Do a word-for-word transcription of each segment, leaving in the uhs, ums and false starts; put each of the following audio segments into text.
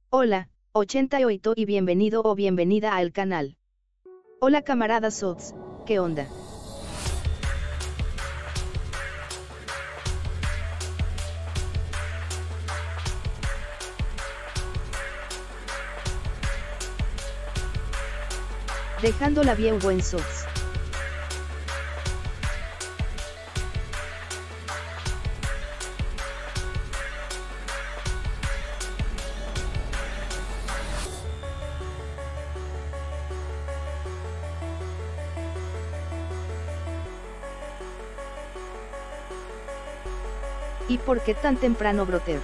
Hola, ochenta y ocho y bienvenido o bienvenida al canal. Hola camaradas Sots, ¿qué onda? Dejándola bien buen Sots. ¿Y por qué tan temprano, brother?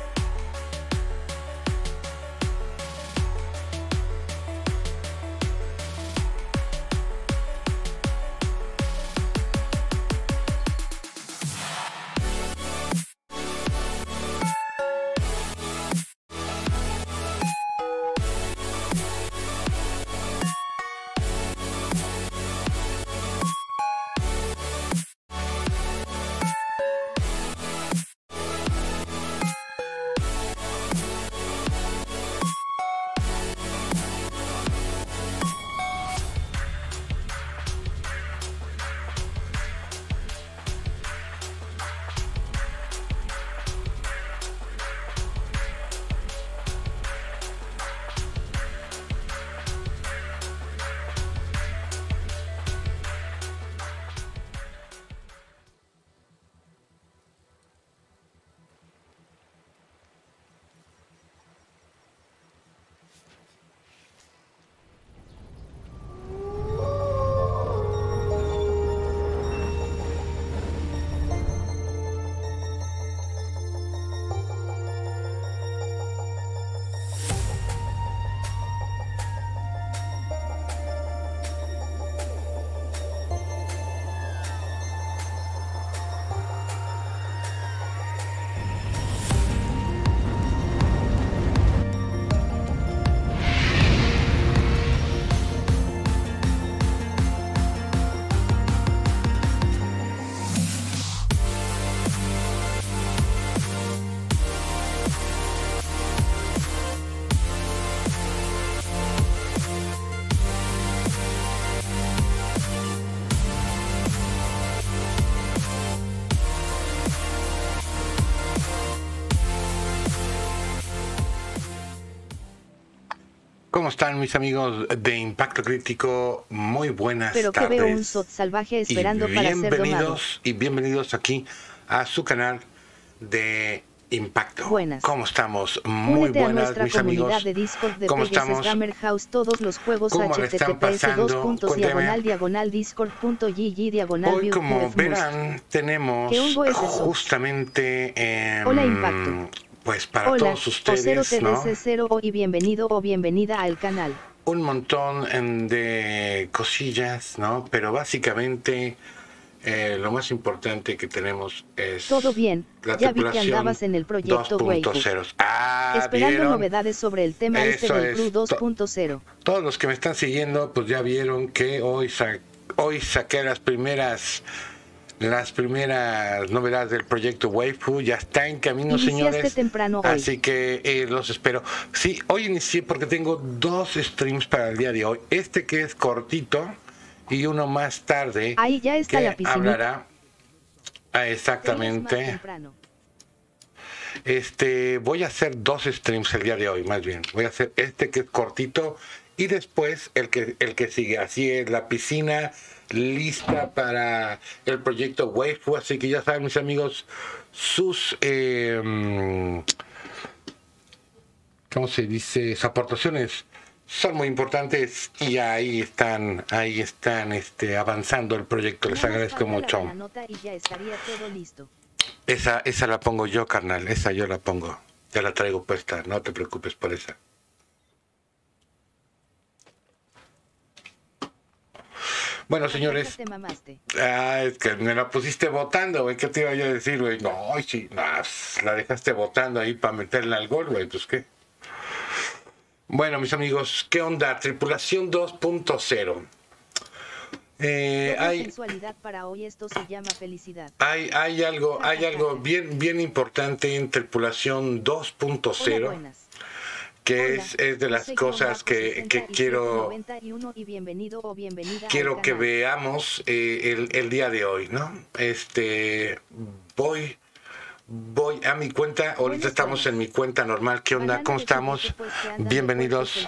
¿Cómo están mis amigos de Impacto Crítico? Muy buenas Pero que tardes. veo un Sot salvaje esperando y para ser domado. bienvenidos y bienvenidos aquí a su canal de Impacto. Buenas. ¿Cómo estamos? Muy Únete a buenas nuestra mis comunidad amigos. de Discord de ¿Cómo Pegasus estamos? Gamer House, todos los juegos ¿Cómo le están https pasando? dos puntos Cuénteme. diagonal diagonal discord.gg diagonal Hoy, view como Puff verán, Must. tenemos ¿Qué hongo es eso? justamente eh, Hola Impacto. pues para Hola, todos ustedes, ¿no? cero y bienvenido o bienvenida al canal. Un montón em, de cosillas, ¿no? Pero básicamente eh, lo más importante que tenemos es Todo bien, la ya vi que tripulación andabas en el proyecto dos punto Waifu. cero. Ah, Esperando ¿vieron? novedades sobre el tema este Eso del es. Crew dos punto cero. Todos los que me están siguiendo, pues ya vieron que hoy, sa hoy saqué las primeras las primeras novedades del proyecto Waifu. Ya está en camino, Iniciaste señores. temprano hoy. Así que eh, los espero. Sí, hoy inicié porque tengo dos streams para el día de hoy. Este que es cortito y uno más tarde. Ahí ya está que la piscinita. hablará ah, exactamente. Este, voy a hacer dos streams el día de hoy, más bien. Voy a hacer este que es cortito y después el que el que sigue. Así es, la piscina lista para el proyecto Waifu, así que ya saben mis amigos, sus eh, ¿cómo se dice? Sus aportaciones son muy importantes y ahí están, ahí están este, avanzando el proyecto, les agradezco mucho. Esa, esa la pongo yo, carnal, esa yo la pongo, ya la traigo puesta, no te preocupes por esa. Bueno, señores, ah, es que me la pusiste votando, güey, ¿qué te iba yo a decir, güey? No, sí, no, la dejaste votando ahí para meterla al gol, güey, pues qué. Bueno, mis amigos, ¿qué onda? Tripulación dos punto cero. Eh, hay, sensualidad para hoy, esto se llama felicidad. Hay, hay algo, hay algo bien, bien importante en Tripulación dos punto cero. que es, es de las cosas que, que quiero, quiero que veamos eh, el, el día de hoy, ¿no? Este, voy, voy a mi cuenta, ahorita estamos en mi cuenta normal. ¿Qué onda? ¿Cómo estamos? Bienvenidos.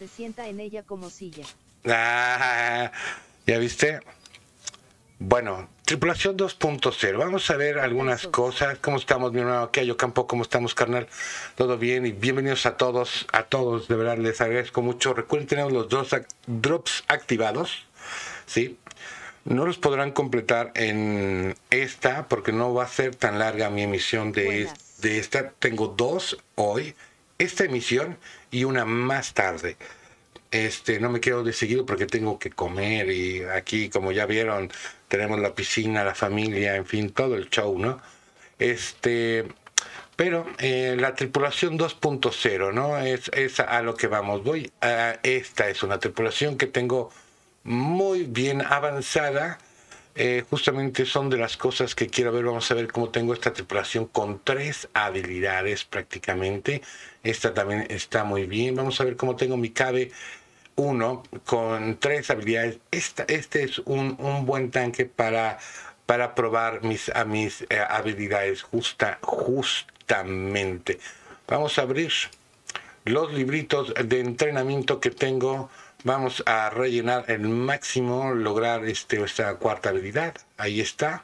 Ah, ¿ya viste? Bueno, tripulación dos punto cero. Vamos a ver algunas cosas. ¿Cómo estamos, mi hermano? ¿Qué hay, Ocampo? ¿Cómo estamos, carnal? ¿Todo bien? Y bienvenidos a todos, a todos. De verdad, les agradezco mucho. Recuerden, tenemos los dos drops activados, ¿sí? No los podrán completar en esta, porque no va a ser tan larga mi emisión de, de esta. Tengo dos hoy, esta emisión y una más tarde. Este, no me quedo de seguido porque tengo que comer y aquí, como ya vieron, tenemos la piscina, la familia, en fin, todo el show, ¿no? Este, pero eh, la tripulación dos punto cero, ¿no? Es, es a lo que vamos. Voy a, esta es una tripulación que tengo muy bien avanzada. Eh, justamente son de las cosas que quiero ver. Vamos a ver cómo tengo esta tripulación con tres habilidades prácticamente. Esta también está muy bien. Vamos a ver cómo tengo mi K B uno con tres habilidades. Esta, este es un, un buen tanque para, para probar mis, a mis eh, habilidades justa, justamente. Vamos a abrir los libritos de entrenamiento que tengo. Vamos a rellenar el máximo, lograr este, esta cuarta habilidad. Ahí está.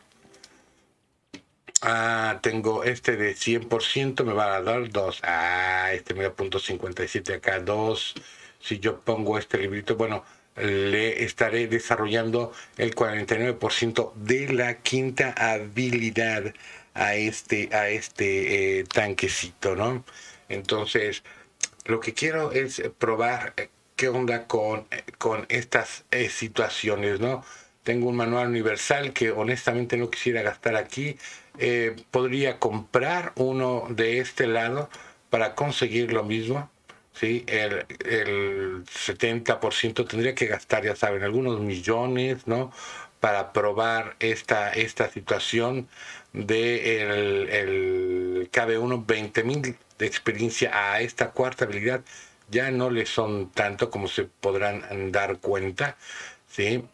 Ah, tengo este de cien por ciento, me va a dar dos. Ah, este me da punto cincuenta y siete acá, dos. Si yo pongo este librito, bueno, le estaré desarrollando el cuarenta y nueve por ciento de la quinta habilidad a este, a este eh, tanquecito, ¿no? Entonces, lo que quiero es probar qué onda con, con estas eh, situaciones, ¿no? Tengo un manual universal que honestamente no quisiera gastar aquí. Eh, podría comprar uno de este lado para conseguir lo mismo, ¿sí? El, el setenta por ciento tendría que gastar, ya saben, algunos millones, ¿no? Para probar esta, esta situación de el, el K B uno, veinte mil de experiencia a esta cuarta habilidad. Ya no le son tanto como se podrán dar cuenta, ¿sí?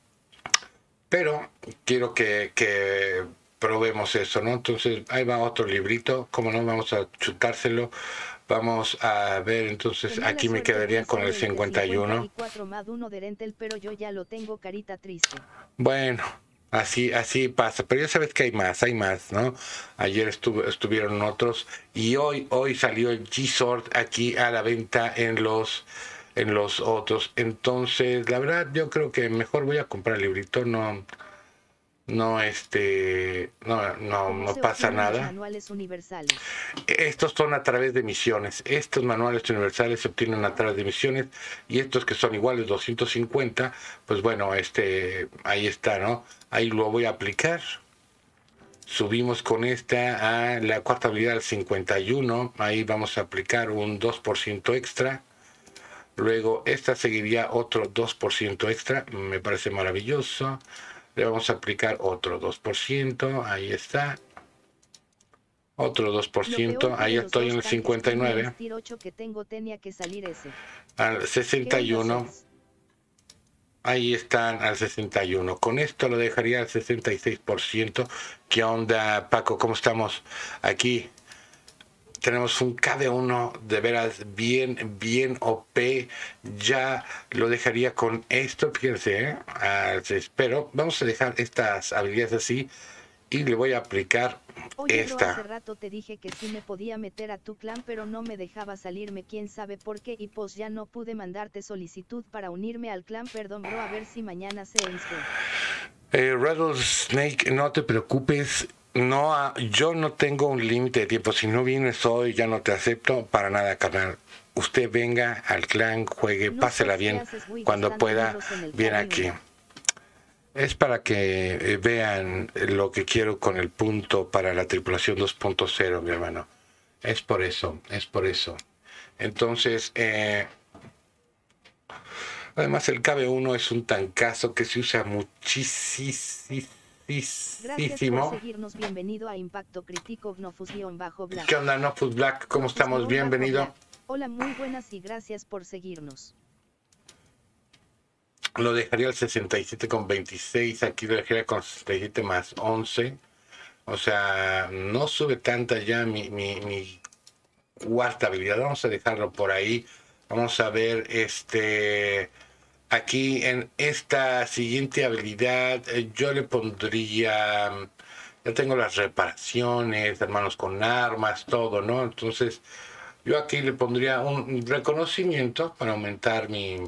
Pero quiero que, que probemos eso, ¿no? Entonces, ahí va otro librito, como no, vamos a chutárselo. Vamos a ver, entonces, aquí me quedaría con el cincuenta y uno. Pero yo ya lo tengo, carita triste. Bueno, así así pasa, pero ya sabes que hay más, hay más, ¿no? Ayer estuvo, estuvieron otros y hoy hoy salió el G-Sword aquí a la venta en los en los otros. Entonces, la verdad, yo creo que mejor voy a comprar el librito, no no este no no no pasa nada. Manuales universales. Estos son a través de misiones. Estos manuales universales se obtienen a través de misiones y estos que son iguales doscientos cincuenta, pues bueno, este ahí está, ¿no? Ahí lo voy a aplicar. Subimos con esta a la cuarta habilidad al cincuenta y uno, ahí vamos a aplicar un dos por ciento extra. Luego esta seguiría otro dos por ciento extra, me parece maravilloso. Le vamos a aplicar otro dos por ciento, ahí está. Otro dos por ciento, ahí estoy en el cincuenta y nueve. Que tengo, tenía que salir ese. Al sesenta y uno. Ahí están al sesenta y uno. Con esto lo dejaría al sesenta y seis por ciento. ¿Qué onda, Paco? ¿Cómo estamos? Aquí tenemos un K B uno de veras bien, bien O P. Ya lo dejaría con esto, fíjense, ¿eh? Pero vamos a dejar estas habilidades así y le voy a aplicar Oye, esta. Bro, hace rato te dije que sí me podía meter a tu clan, pero no me dejaba salirme, quién sabe por qué, y pues ya no pude mandarte solicitud para unirme al clan. Perdón, bro, a ver si mañana se vence. Eh, Rattlesnake, no te preocupes. No, yo no tengo un límite de tiempo. Si no vienes hoy, ya no te acepto para nada, carnal. Usted venga al clan, juegue, no pásela bien cuando pueda. Viene aquí. Es para que eh, vean lo que quiero con el punto para la tripulación dos punto cero, mi hermano. Es por eso, es por eso. Entonces, eh, además el K B uno es un tancazo que se usa muchísimo. Gracias por seguirnos, bienvenido a Impacto Crítico, Gnofus-Black. ¿Qué onda, Gnofus Black? ¿Cómo estamos? Bienvenido. Hola, muy buenas y gracias por seguirnos. Lo dejaría al sesenta y siete con veintiséis, aquí lo dejaría con sesenta y siete más once. O sea, no sube tanta ya mi, mi, mi cuarta habilidad. Vamos a dejarlo por ahí. Vamos a ver este... Aquí en esta siguiente habilidad eh, yo le pondría... Ya tengo las reparaciones, hermanos con armas, todo, ¿no? Entonces yo aquí le pondría un reconocimiento para aumentar mi...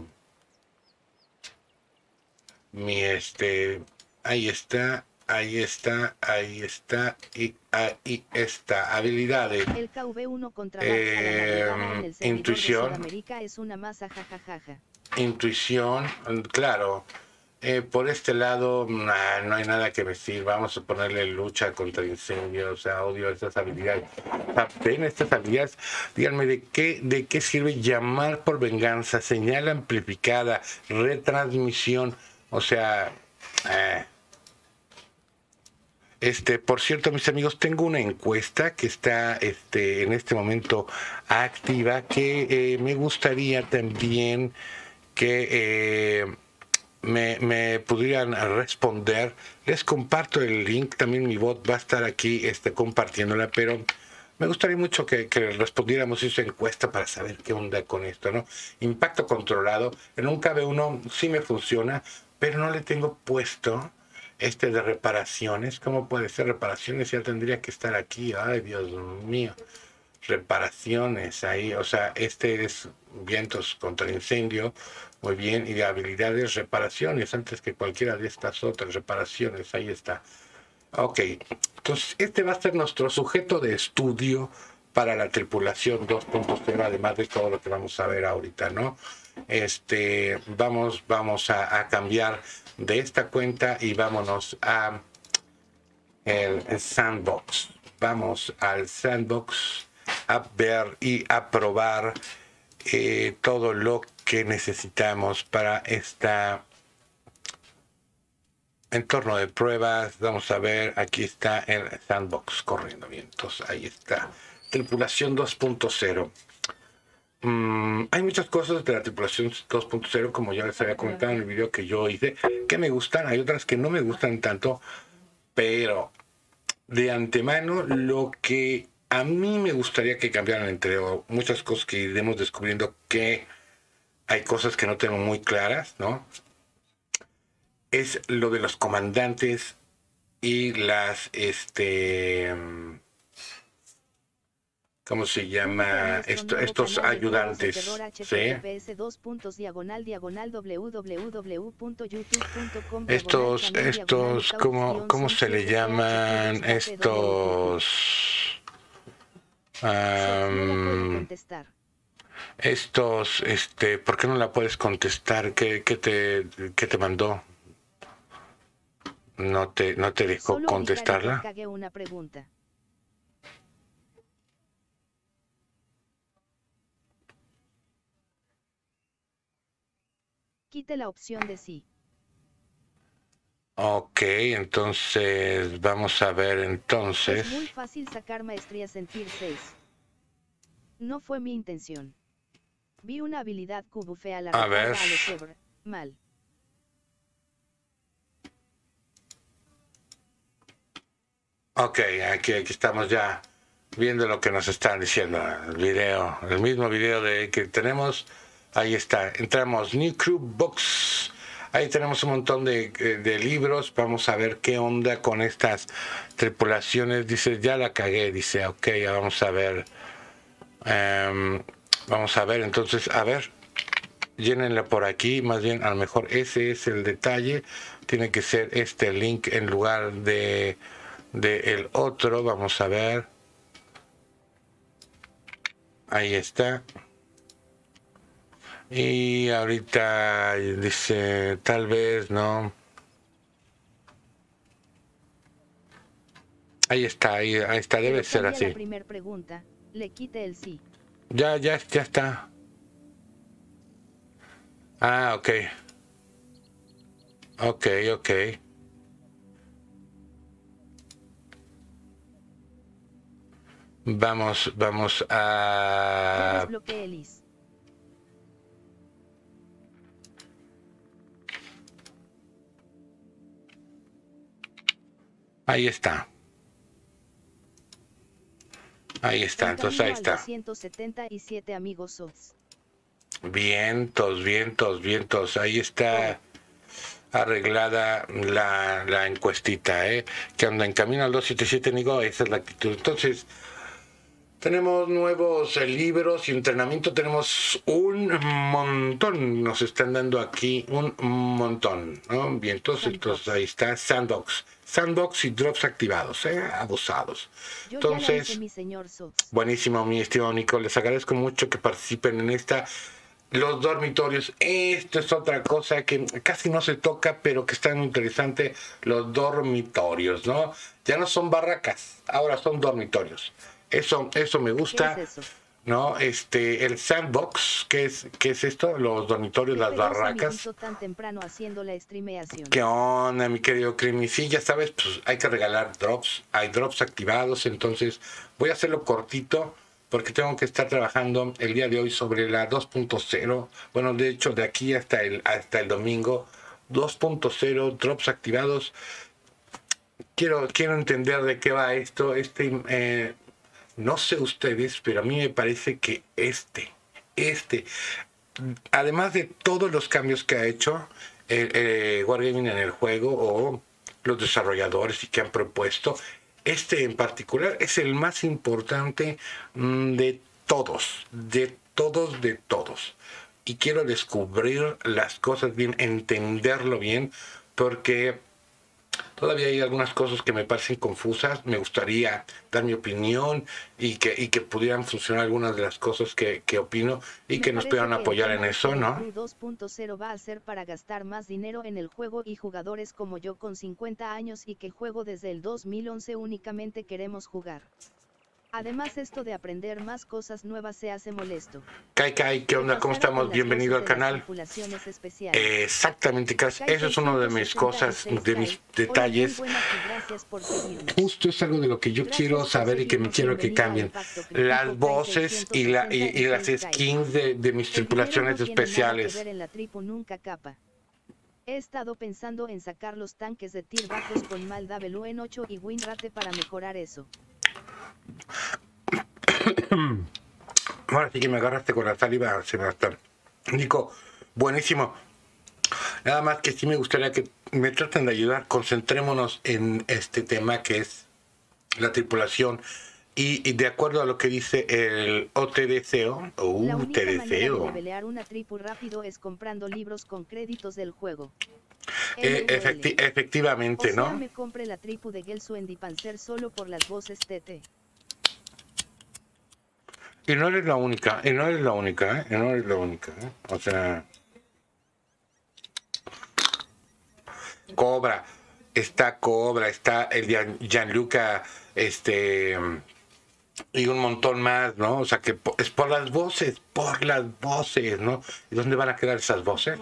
Mi este... Ahí está, ahí está, ahí está y ahí está. Habilidades. El K V uno contra Eh, en el servidor intuición. de Sudamérica es una masa, jajajaja. Intuición, claro. Eh, por este lado, nah, no hay nada que me sirva. Vamos a ponerle lucha contra incendios. O sea, odio estas habilidades. Ven estas habilidades. Díganme, ¿de qué, de qué sirve llamar por venganza? Señal amplificada, retransmisión. O sea, eh. Este, por cierto, mis amigos, tengo una encuesta que está este, en este momento activa que eh, me gustaría también que eh, me, me pudieran responder. Les comparto el link, también mi bot va a estar aquí este, compartiéndola, pero me gustaría mucho que, que respondiéramos esa encuesta para saber qué onda con esto, ¿no? Impacto controlado. En un K V uno sí me funciona, pero no le tengo puesto este de reparaciones. ¿Cómo puede ser reparaciones? Ya tendría que estar aquí. Ay, Dios mío. Reparaciones ahí. O sea, este es vientos contra incendio. Muy bien. Y de habilidades, reparaciones. Antes que cualquiera de estas otras reparaciones. Ahí está. Ok. Entonces, este va a ser nuestro sujeto de estudio para la tripulación dos punto cero, además de todo lo que vamos a ver ahorita, ¿no? Este, vamos, vamos a, a cambiar de esta cuenta y vámonos a el, el sandbox. Vamos al sandbox a ver y a probar eh, todo lo que necesitamos para esta entorno de pruebas. Vamos a ver, aquí está el sandbox corriendo bien. Entonces ahí está, tripulación dos punto cero. Mm, hay muchas cosas de la tripulación dos punto cero, como ya les había comentado en el video que yo hice, que me gustan. Hay otras que no me gustan tanto, pero de antemano lo que a mí me gustaría que cambiaran, entre muchas cosas que iremos descubriendo, que hay cosas que no tengo muy claras, ¿no? Es lo de los comandantes y las, este... ¿cómo se llama? Esto, estos ayudantes, ¿sí? Estos, estos, ¿cómo, cómo se le llaman? Estos... Um, estos, este, ¿por qué no la puedes contestar? ¿Qué, qué te, qué te mandó? ¿No te, no te dejó contestarla? Una pregunta. Quite la opción de sí. Ok, entonces vamos a ver entonces. Es muy fácil sacar maestrías en Tier seis. No fue mi intención. Vi una habilidad que bufea la a ver. A los Ever. Mal. Ok, aquí, aquí estamos ya viendo lo que nos están diciendo. El video, el mismo video de que tenemos. Ahí está, entramos, New Crew Books. Ahí tenemos un montón de, de libros. Vamos a ver qué onda con estas tripulaciones. Dice, ya la cagué. Dice, ok, ya vamos a ver. Um, vamos a ver, entonces, a ver. Llénenla por aquí. Más bien, a lo mejor ese es el detalle. Tiene que ser este link en lugar de, de el otro. Vamos a ver. Ahí está. Y ahorita dice, tal vez, ¿no? Ahí está, ahí, ahí está, debe ser así. La primera pregunta, le quite el sí. Ya, ya, ya está. Ah, ok. Ok, ok. Vamos, vamos a... Ahí está. Ahí está, entonces ahí está. ciento setenta y siete amigos sos. Vientos, vientos, vientos. Ahí está arreglada la, la encuestita, ¿eh? Que anda en camino al doscientos setenta y siete, Nico, esa es la actitud. Entonces, tenemos nuevos eh, libros y entrenamiento, tenemos un montón, nos están dando aquí un montón, ¿no? Vientos, entonces ahí está Sandbox. Sandbox y drops activados, ¿eh? Abusados. Entonces, mi señor buenísimo, mi estimado Nico, les agradezco mucho que participen en esta. Los dormitorios, esto es otra cosa que casi no se toca, pero que está muy interesante, los dormitorios, ¿no? Ya no son barracas, ahora son dormitorios. Eso, eso me gusta. ¿Qué es eso? ¿No? Este, el sandbox, ¿qué es, qué es esto? Los dormitorios, las barracas. Tan temprano haciendo la streameación. ¿Qué onda, mi querido Creamy? Sí, ya sabes, pues hay que regalar drops, hay drops activados, entonces voy a hacerlo cortito porque tengo que estar trabajando el día de hoy sobre la dos punto cero. Bueno, de hecho, de aquí hasta el, hasta el domingo, dos punto cero, drops activados. Quiero, quiero entender de qué va esto, este... Eh, no sé ustedes, pero a mí me parece que este, este, además de todos los cambios que ha hecho el, el Wargaming en el juego o los desarrolladores y que han propuesto, este en particular es el más importante mmm, de todos, de todos, de todos. Y quiero descubrir las cosas bien, entenderlo bien, porque todavía hay algunas cosas que me parecen confusas. Me gustaría dar mi opinión y que, y que pudieran funcionar algunas de las cosas que, que opino y me que nos puedan apoyar en eso, ¿no? dos punto cero va a ser para gastar más dinero en el juego y jugadores como yo con cincuenta años y que juego desde el dos mil once únicamente queremos jugar. Además, esto de aprender más cosas nuevas se hace molesto. Kai Kai, ¿qué onda? ¿Cómo estamos? Bienvenido al canal. Eh, exactamente, Kai. Eso es una de mis cosas, de mis detalles. Justo es algo de lo que yo quiero saber y que me quiero que cambien. Las voces y, la, y, y las skins de, de mis tripulaciones especiales. He estado pensando en sacar los tanques de tier bajos con Malda Belú en ocho y Winrate para mejorar eso. Ahora sí que me agarraste con la saliva, Sebastián. Nico, buenísimo. Nada más que sí me gustaría que me traten de ayudar. Concentrémonos en este tema que es la tripulación. Y, y de acuerdo a lo que dice el O T D C O, uh, la única T D C O. manera de levelear una tripu rápido es comprando libros con créditos del juego. Eh, efecti efectivamente, o sea, ¿no? me compré la tripu de Gelsuendi Panzer solo por las voces T T. Y no eres la única, y no eres la única, ¿eh? Y no eres la única, ¿eh? O sea... Cobra, está Cobra, está el Gianluca, este... y un montón más, ¿no? O sea, que es por las voces, por las voces, ¿no? ¿Y dónde van a quedar esas voces?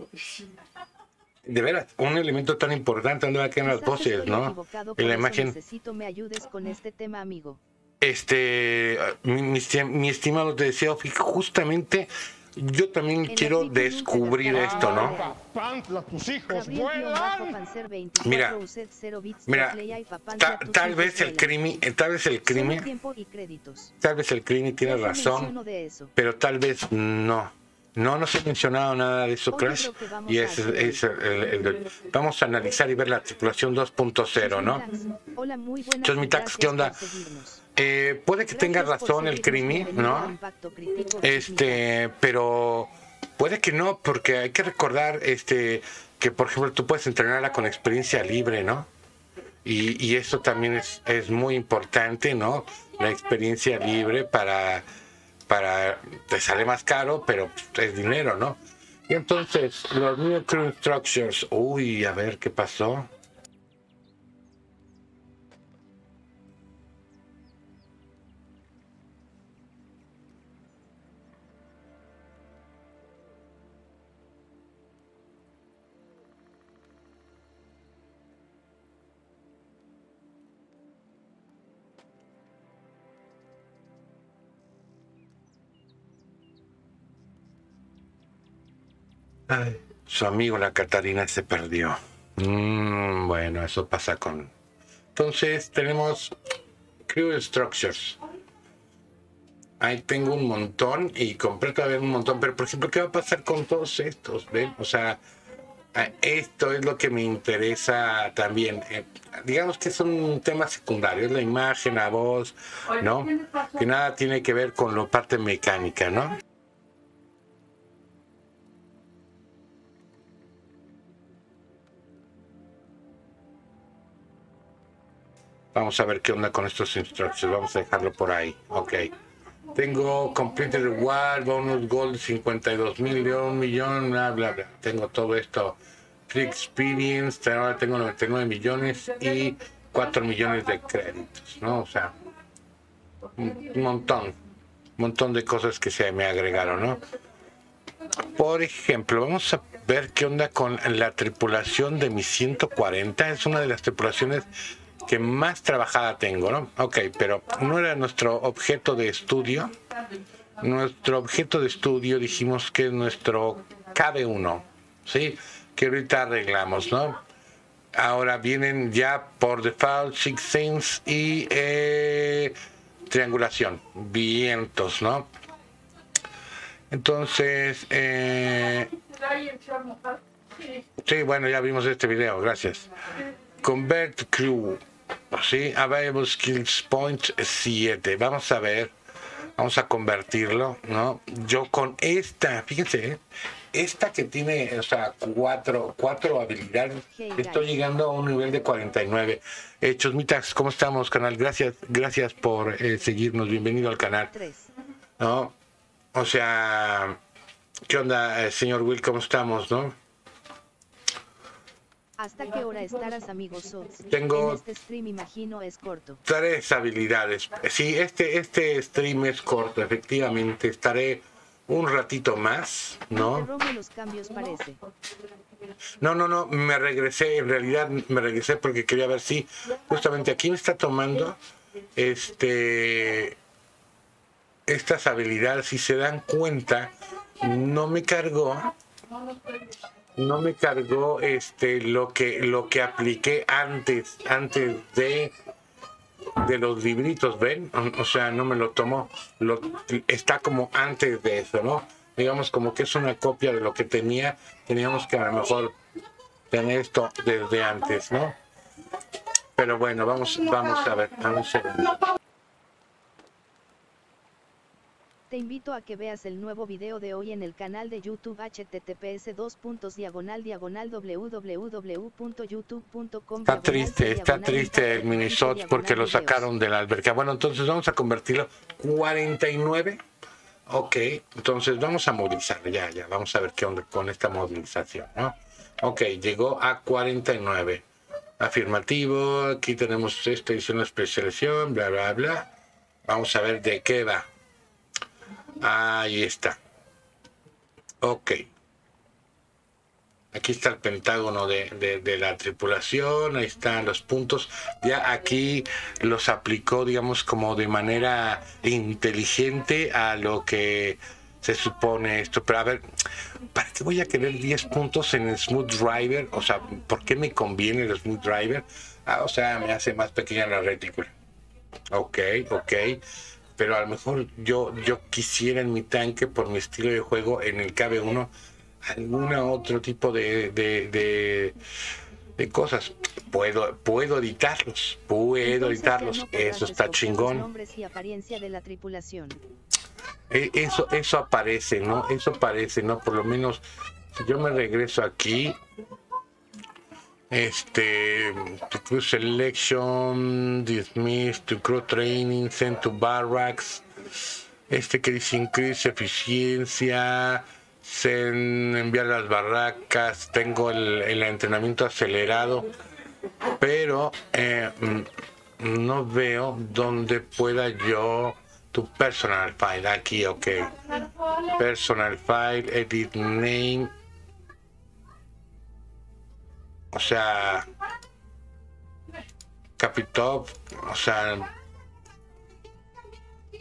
De veras, un elemento tan importante, ¿dónde van a quedar las voces, no? En la imagen... Necesito me ayudes con este tema, amigo. Este, mi, mi, mi estimado te deseo, justamente yo también en quiero descubrir esto, ¿no? tus hijos Mira, mira, ta, tal vez el crimen, tal vez el crimen, tal vez el crimen tiene razón, pero tal vez no. No, no se ha mencionado nada de eso, Crash, y es, es el, el, el, vamos a analizar y ver la tripulación dos punto cero, ¿no? Chosmitax, ¿qué onda? Eh, puede que tenga razón el Crimi, ¿no? Este, pero puede que no, porque hay que recordar este que, por ejemplo, tú puedes entrenarla con experiencia libre, ¿no? Y, y eso también es, es muy importante, ¿no? La experiencia libre para... para te sale más caro, pero es dinero, ¿no? Y entonces, los New Crew Structures, uy, a ver qué pasó. Ay, su amigo la Catarina se perdió. Mm, bueno, eso pasa con... Entonces tenemos Crew Structures. Ahí tengo un montón y compré todavía un montón. Pero, por ejemplo, ¿qué va a pasar con todos estos? ¿Ven? O sea, esto es lo que me interesa también. Eh, digamos que es un tema secundario, es la imagen, la voz, ¿no? Que nada tiene que ver con la parte mecánica, ¿no? Vamos a ver qué onda con estos instructions. Vamos a dejarlo por ahí. Ok. Tengo Completed Reward, Bonus Gold cincuenta y dos mil, un millón, bla, bla, bla. Tengo todo esto. Free Experience, ahora tengo noventa y nueve millones y cuatro millones de créditos, ¿no? O sea, un montón. Un montón de cosas que se me agregaron, ¿no? Por ejemplo, vamos a ver qué onda con la tripulación de mi ciento cuarenta. Es una de las tripulaciones que más trabajada tengo, ¿no? Ok, pero no era nuestro objeto de estudio. Nuestro objeto de estudio dijimos que es nuestro K B uno, ¿sí? Que ahorita arreglamos, ¿no? Ahora vienen ya por default Six Sense y eh, triangulación, vientos, ¿no? Entonces, eh, sí, bueno, ya vimos este video, gracias. Convert Crew. Sí, Available Skills Point siete. Vamos a ver, vamos a convertirlo, ¿no? Yo con esta, fíjense, ¿eh? Esta que tiene, o sea, cuatro, cuatro habilidades, estoy llegando a un nivel de cuarenta y nueve. Eh, Chusmitas, ¿cómo estamos, canal? Gracias, gracias por eh, seguirnos, bienvenido al canal. ¿No? O sea, ¿qué onda, eh, señor Will? ¿Cómo estamos, no? ¿Hasta qué hora estarás, amigos Sots? Tengo en este stream, imagino, es corto. Tres habilidades. Sí, este, este stream es corto, efectivamente. Estaré un ratito más, ¿no? Los cambios parece. No, no, no, me regresé, en realidad me regresé porque quería ver si justamente aquí me está tomando este estas habilidades. Si se dan cuenta, no me cargó no me cargó este lo que lo que apliqué antes antes de de los libritos, ven, o sea, no me lo tomó, lo, está como antes de eso, ¿no? Digamos como que es una copia de lo que tenía, teníamos que a lo mejor tener esto desde antes, ¿no? Pero bueno, vamos, vamos a ver, vamos a ver. Te invito a que veas el nuevo video de hoy en el canal de YouTube https dos puntos diagonal diagonal www punto youtube punto com. Está triste, está triste el Minisots porque lo sacaron de la alberca. Bueno, entonces vamos a convertirlo cuarenta y nueve. Ok, entonces vamos a movilizar, ya, ya, vamos a ver qué onda con esta movilización, ¿no? Ok, llegó a cuarenta y nueve. Afirmativo, aquí tenemos esta edición de especialización, bla, bla, bla. Vamos a ver de qué va. Ahí está. Ok. Aquí está el pentágono de, de, de la tripulación. Ahí están los puntos. Ya aquí los aplicó, digamos, como de manera inteligente a lo que se supone esto. Pero a ver, ¿para qué voy a querer diez puntos en el Smooth Driver? O sea, ¿por qué me conviene el Smooth Driver? Ah, o sea, me hace más pequeña la retícula. Ok, ok. Pero a lo mejor yo, yo quisiera en mi tanque, por mi estilo de juego, en el K B uno, alguna otro tipo de, de, de, de cosas. Puedo, puedo editarlos, puedo Entonces, editarlos, no eso está chingón. Nombres y apariencia de la tripulación. Eso, eso aparece, ¿no? Eso aparece, ¿no? Por lo menos, si yo me regreso aquí, este, to crew selection, dismiss, to crew training, send to barracks, este que dice increase eficiencia, send, enviar las barracas, tengo el, el entrenamiento acelerado, pero eh, no veo dónde pueda yo, tu personal file, aquí, ok, personal file, edit name. O sea, Capitop, o sea,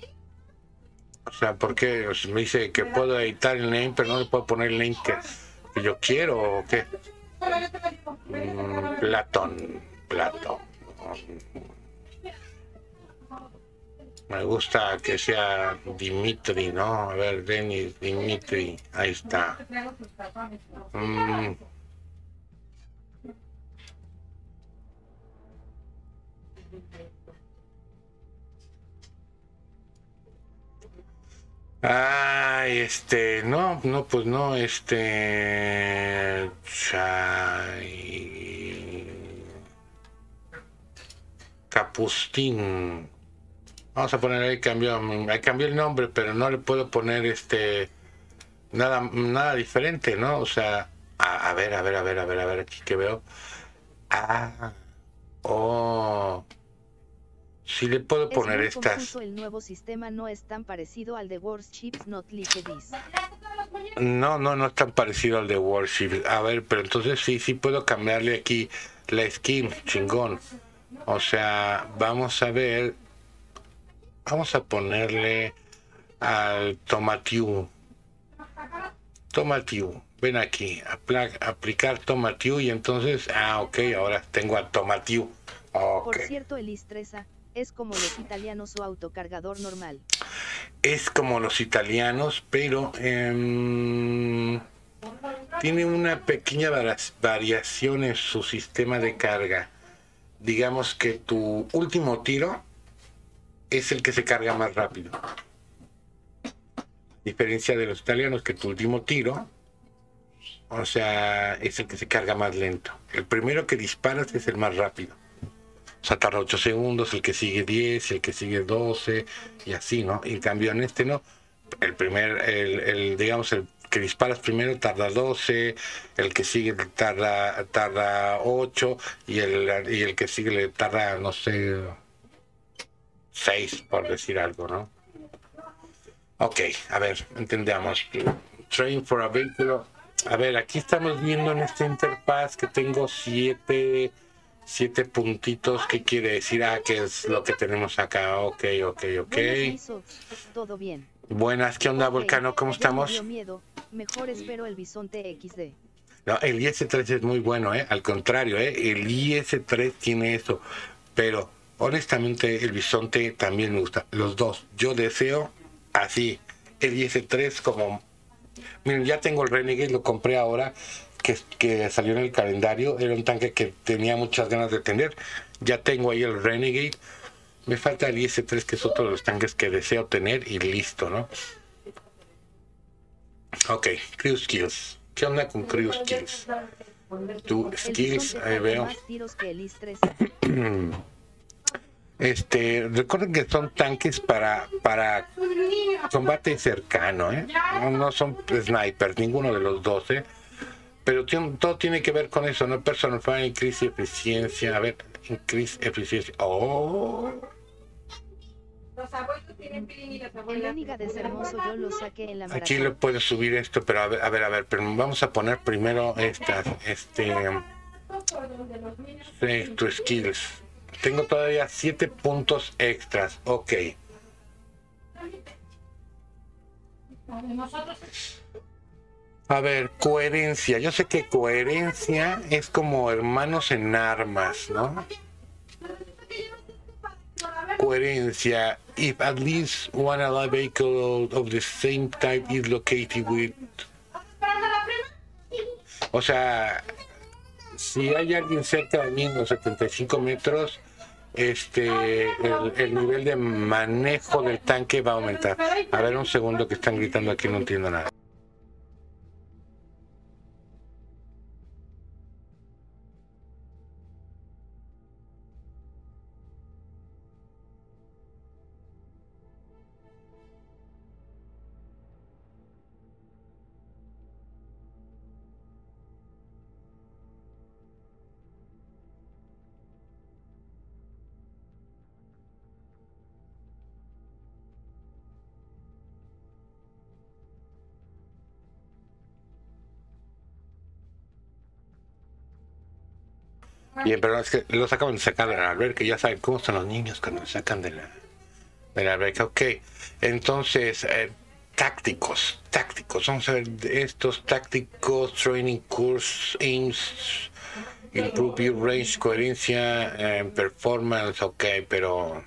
o sea, porque me dice que puedo editar el name, pero no le puedo poner el name que, que yo quiero o qué? Mm, Platón, Platón. Me gusta que sea Dimitri, ¿no? A ver, Denis, Dimitri, ahí está. Mm. Ay, este, no, no, pues no, este, Chay, Capustín. Vamos a poner ahí, cambió, ahí cambió el nombre, pero no le puedo poner este, nada, nada diferente, ¿no? O sea, a, a ver, a ver, a ver, a ver, a ver, aquí que veo. Ah, oh. Sí le puedo es poner muy estas. Confuso, el nuevo sistema no es tan parecido al de Warships Not Like This. No, no, no es tan parecido al de Warships. A ver, pero entonces sí, sí puedo cambiarle aquí la skin, chingón. O sea, vamos a ver. Vamos a ponerle al Tomatiu. Tomatiu. Ven aquí, apl aplicar Tomatiu y entonces, ah, ok, ahora tengo a Tomatiu. Okay. Por cierto, el Istresa es como los italianos o autocargador normal. Es como los italianos, pero eh, tiene una pequeña variación en su sistema de carga. Digamos que tu último tiro es el que se carga más rápido. A diferencia de los italianos, que tu último tiro, o sea, es el que se carga más lento. El primero que disparas es el más rápido. O sea, tarda ocho segundos, el que sigue diez, el que sigue doce, y así, ¿no? En cambio, en este no. El primer, el, el digamos, el que disparas primero tarda doce, el que sigue tarda, tarda ocho, y el, y el que sigue le tarda, no sé, seis, por decir algo, ¿no? Ok, a ver, entendamos. Train for a vehículo. A ver, aquí estamos viendo en este Interpass que tengo siete... Siete puntitos, ¿qué quiere decir? Ah, que es lo que tenemos acá. Ok, ok, ok. Todo bien. Buenas, ¿qué onda, okay. Volcano? ¿Cómo estamos? Me dio miedo. Mejor espero el bisonte equis de. No, el I S tres es muy bueno, ¿eh? Al contrario, ¿eh? El I S tres tiene eso. Pero, honestamente, el bisonte también me gusta. Los dos. Yo deseo así. El I S tres como... Miren, ya tengo el Renegade, lo compré ahora. Que, que salió en el calendario, era un tanque que tenía muchas ganas de tener. Ya tengo ahí el Renegade, me falta el I S tres, que es otro de los tanques que deseo tener, y listo, ¿no? Ok, Crew Skills. ¿Qué onda con Crew Skills? Tu Skills, ahí veo. Este, recuerden que son tanques para para combate cercano, ¿eh? No, no son snipers, ninguno de los dos, ¿eh? Pero tiene, todo tiene que ver con eso, ¿no? Personal Fire, increase eficiencia. A ver, increase eficiencia. ¡Oh! Los abuelos tienen pilín y las abuelas. El Eniga de hermoso, yo lo saqué en la maratón. Aquí le puedo subir esto, pero a ver, a ver, a ver. Pero vamos a poner primero estas, este... Sí, tu skills. Tengo todavía siete puntos extras. Ok. A ver, coherencia. Yo sé que coherencia es como hermanos en armas, ¿no? Coherencia. If at least one allied vehicle of the same type is located with... O sea, si hay alguien cerca de mí en los setenta y cinco metros, este, el, el nivel de manejo del tanque va a aumentar. A ver, un segundo, que están gritando aquí, no entiendo nada. Bien, pero es que los acaban de sacar de la alberca, ya saben cómo son los niños cuando los sacan de la, de la alberca. Ok, entonces, eh, tácticos, tácticos. Vamos a ver estos tácticos, training course, aims, improve your range, coherencia, eh, performance, ok, pero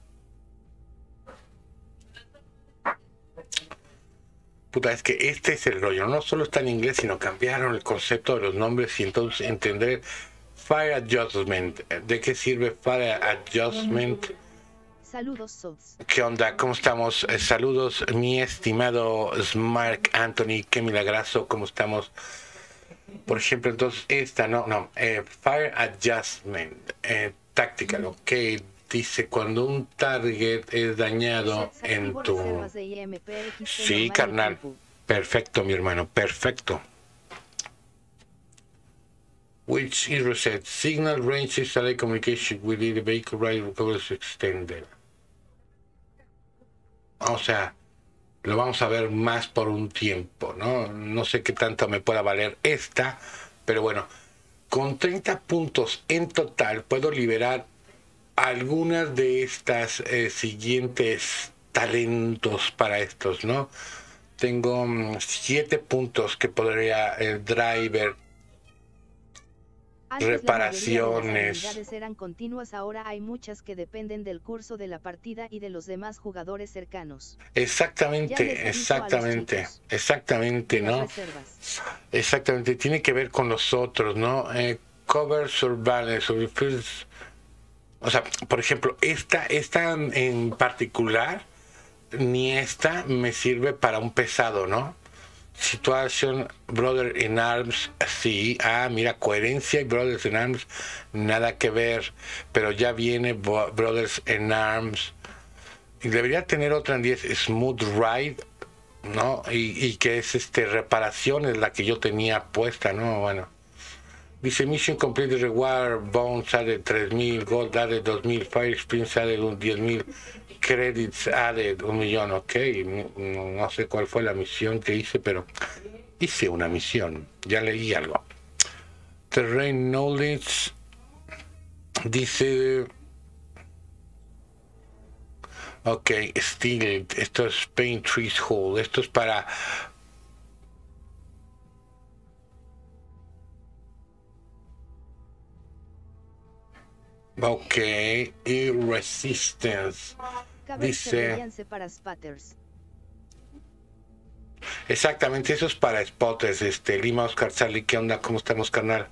puta, es que este es el rollo, no solo está en inglés, sino cambiaron el concepto de los nombres y entonces entender Fire Adjustment. ¿De qué sirve Fire Adjustment? Saludos, Sods. ¿Qué onda? ¿Cómo estamos? Eh, saludos, mi estimado Mark Anthony, qué milagroso, ¿cómo estamos? Por ejemplo, entonces esta, no, no, eh, Fire Adjustment, eh, Tactical, ok, dice cuando un target es dañado en tu... Sí, carnal, perfecto, mi hermano, perfecto. Which is reset, signal range is a communication with the vehicle right recovers extended. O sea, lo vamos a ver más por un tiempo, ¿no? No sé qué tanto me pueda valer esta, pero bueno, con treinta puntos en total puedo liberar algunas de estas eh, siguientes talentos para estos, ¿no? Tengo um, siete puntos que podría el driver. Antes reparaciones. Las habilidades eran continuas, ahora hay muchas que dependen del curso de la partida y de los demás jugadores cercanos. Exactamente, exactamente, exactamente, ¿no? Reservas. Exactamente, tiene que ver con los otros, ¿no? Eh, cover, surveillance, o sea, por ejemplo, esta, esta en particular, ni esta me sirve para un pesado, ¿no? Situación, Brother in Arms, sí, ah, mira, coherencia y Brothers in Arms, nada que ver, pero ya viene Brothers in Arms, y debería tener otra en diez, Smooth Ride, ¿no? Y, y que es este, reparación, es la que yo tenía puesta, ¿no? Bueno, dice Mission Complete Reward, Bones sale tres mil, Gold sale dos mil, Fire Experience sale diez mil, Credits added un millón, ok, no, no sé cuál fue la misión que hice, pero hice una misión, ya leí algo. Terrain Knowledge dice, ok, Steel, esto es Paint Trees Hole, esto es para ok, y Resistance. Dice para spatters. Exactamente, eso es para spotters. Este, Lima Oscar Charlie, ¿qué onda? ¿Cómo estamos, carnal?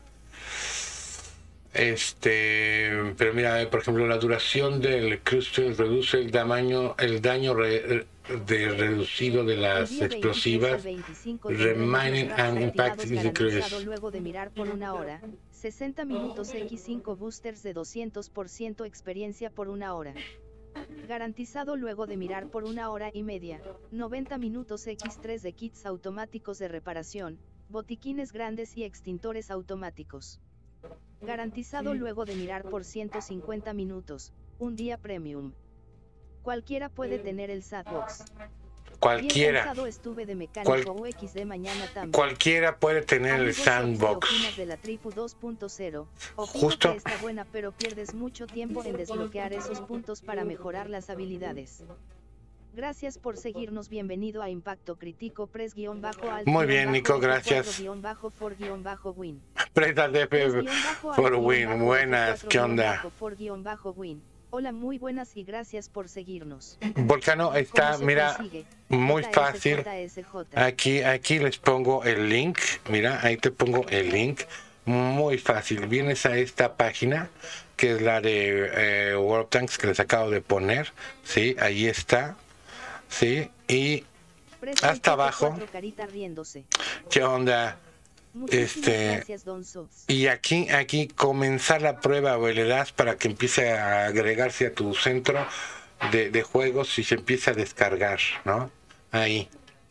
Este, pero mira, por ejemplo, la duración del cruise reduce el tamaño, el daño re, de reducido de las explosivas. Remaining and impact is decreased. Luego de mirar por una hora, sesenta minutos equis cinco boosters de doscientos por ciento experiencia por una hora. Garantizado luego de mirar por una hora y media, noventa minutos equis tres de kits automáticos de reparación, botiquines grandes y extintores automáticos. Garantizado luego de mirar por ciento cincuenta minutos, un día premium. Cualquiera puede tener el sandbox. Cualquiera. Estuve de Cual, U X de mañana también. Cualquiera puede tener Amigos, el sandbox. De la Trifu dos punto cero. Justo. Que está buena, pero pierdes mucho tiempo en desbloquear esos puntos para mejorar las habilidades. Gracias por seguirnos, bienvenido a Impacto Crítico, Press guión bajo alt. Muy bien, Nico, gracias. For guión bajo win. Presta de por win, buenas, ¿qué onda? Hola, muy buenas y gracias por seguirnos. Volcano está, mira, muy fácil. Aquí, aquí les pongo el link, mira, ahí te pongo el link. Muy fácil, vienes a esta página, que es la de eh, World Tanks que les acabo de poner, sí, ahí está, sí, y hasta abajo. ¿Qué onda? Este, gracias, Don Sots. Y aquí, aquí comenzar la prueba, o le das para que empiece a agregarse a tu centro de, de juegos y se empieza a descargar, ¿no? Ahí.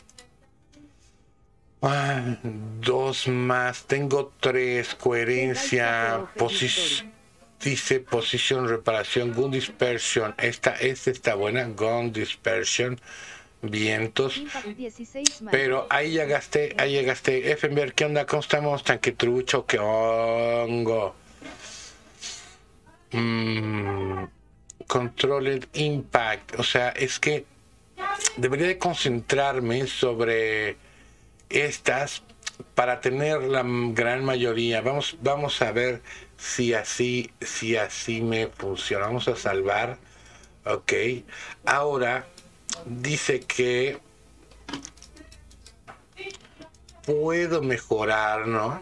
Ah, dos más, tengo tres, coherencia, posición, dice posición, reparación, gun dispersion, esta, esta está buena, gun dispersion. Vientos, pero ahí ya gasté, ahí ya gasté. Effenberg, ¿qué onda? ¿Cómo estamos? Tanque trucho, ¿qué hongo? Mm, controlled impact, o sea, es que debería de concentrarme sobre estas para tener la gran mayoría. Vamos, vamos a ver si así, si así me funciona. Vamos a salvar. Ok. Ahora dice que puedo mejorar, ¿no?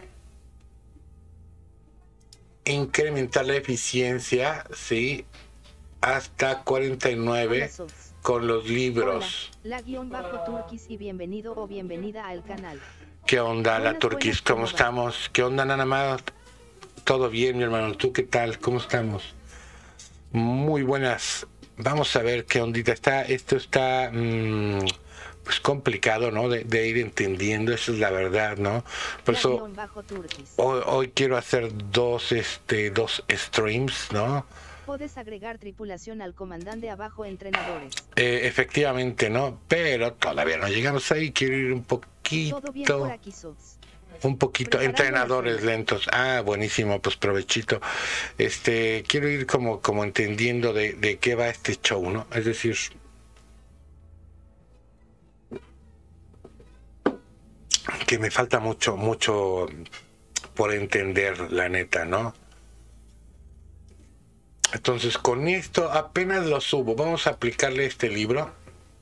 Incrementar la eficiencia, sí, hasta cuarenta y nueve con los libros. Hola, la guión bajo Turquis y bienvenido o bienvenida al canal. ¿Qué onda, Buenas, la Turquis? buenas, ¿Cómo ¿cómo estamos? ¿Qué onda, Nana más? Todo bien, mi hermano. ¿Tú qué tal? ¿Cómo estamos? Muy buenas. Vamos a ver qué ondita está. Esto está mmm, pues complicado, ¿no? De, de ir entendiendo, eso es la verdad, ¿no? Por eso hoy, hoy quiero hacer dos, este, dos streams, ¿no? Puedes agregar tripulación al comandante abajo, entrenadores. Eh, efectivamente, ¿no? Pero todavía no llegamos ahí. Quiero ir un poquito. Todo bien por aquí, Sox. Un poquito, entrenadores lentos. Ah, buenísimo, pues provechito. Este, quiero ir como, como entendiendo de, de qué va este show, ¿no? Es decir, que me falta mucho, mucho por entender, la neta, ¿no? Entonces, con esto apenas lo subo. Vamos a aplicarle este libro.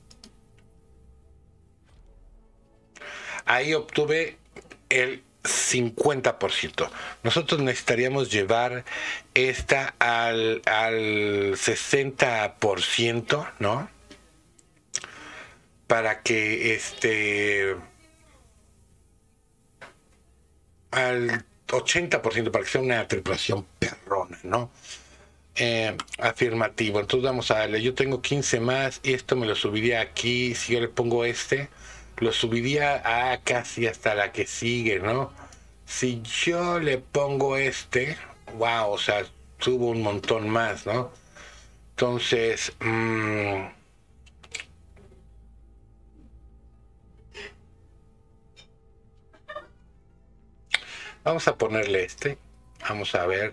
Ahí obtuve el cincuenta por ciento. Nosotros necesitaríamos llevar esta al, al sesenta por ciento, ¿no? Para que este... al ochenta por ciento, para que sea una tripulación perrona, ¿no? Eh, afirmativo. Entonces vamos a darle. Yo tengo quince más y esto me lo subiría aquí. Si yo le pongo este, lo subiría a casi hasta la que sigue, ¿no? Si yo le pongo este, wow, o sea, subo un montón más, ¿no? Entonces, mmm, vamos a ponerle este. Vamos a ver.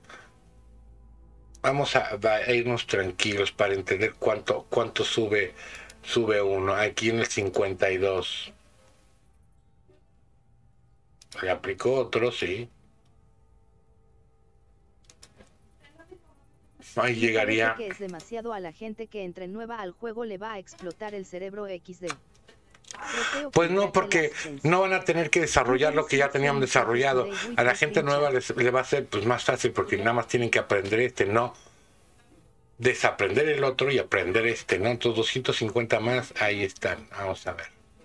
Vamos a, a irnos tranquilos para entender cuánto, cuánto sube, sube uno. Aquí en el cincuenta y dos. Le aplicó otro, sí. Ahí llegaría. Que es demasiado a la gente que entre nueva al juego le va a explotar el cerebro equis de. Pues no, porque no van a tener que desarrollar lo que ya tenían desarrollado. A la gente nueva les, le va a ser pues más fácil porque nada más tienen que aprender este, no desaprender el otro y aprender este, ¿no? Entonces doscientos cincuenta más, ahí están. Vamos a ver.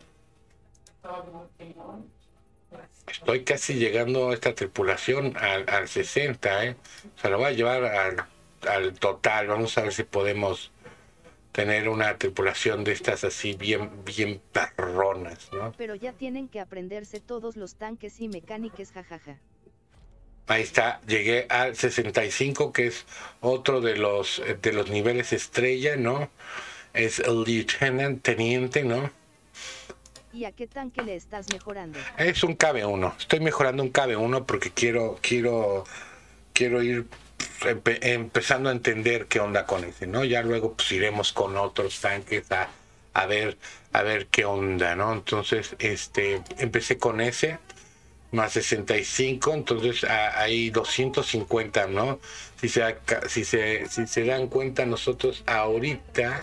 Estoy casi llegando a esta tripulación al, al sesenta, ¿eh? O sea, lo voy a llevar al, al total. Vamos a ver si podemos tener una tripulación de estas así bien, bien perronas, ¿no? Pero ya tienen que aprenderse todos los tanques y mecánicas, jajaja. Ahí está, llegué al sesenta y cinco, que es otro de los de los niveles estrella, ¿no? Es el lieutenant, teniente, ¿no? ¿Y a qué tanque le estás mejorando? Es un K B uno. Estoy mejorando un K B uno porque quiero quiero quiero ir empe empezando a entender qué onda con ese, ¿no? Ya luego pues iremos con otros tanques a, a ver a ver qué onda, ¿no? Entonces, este empecé con ese más sesenta y cinco, entonces a, hay doscientos cincuenta, ¿no? Si se si se si se dan cuenta, nosotros ahorita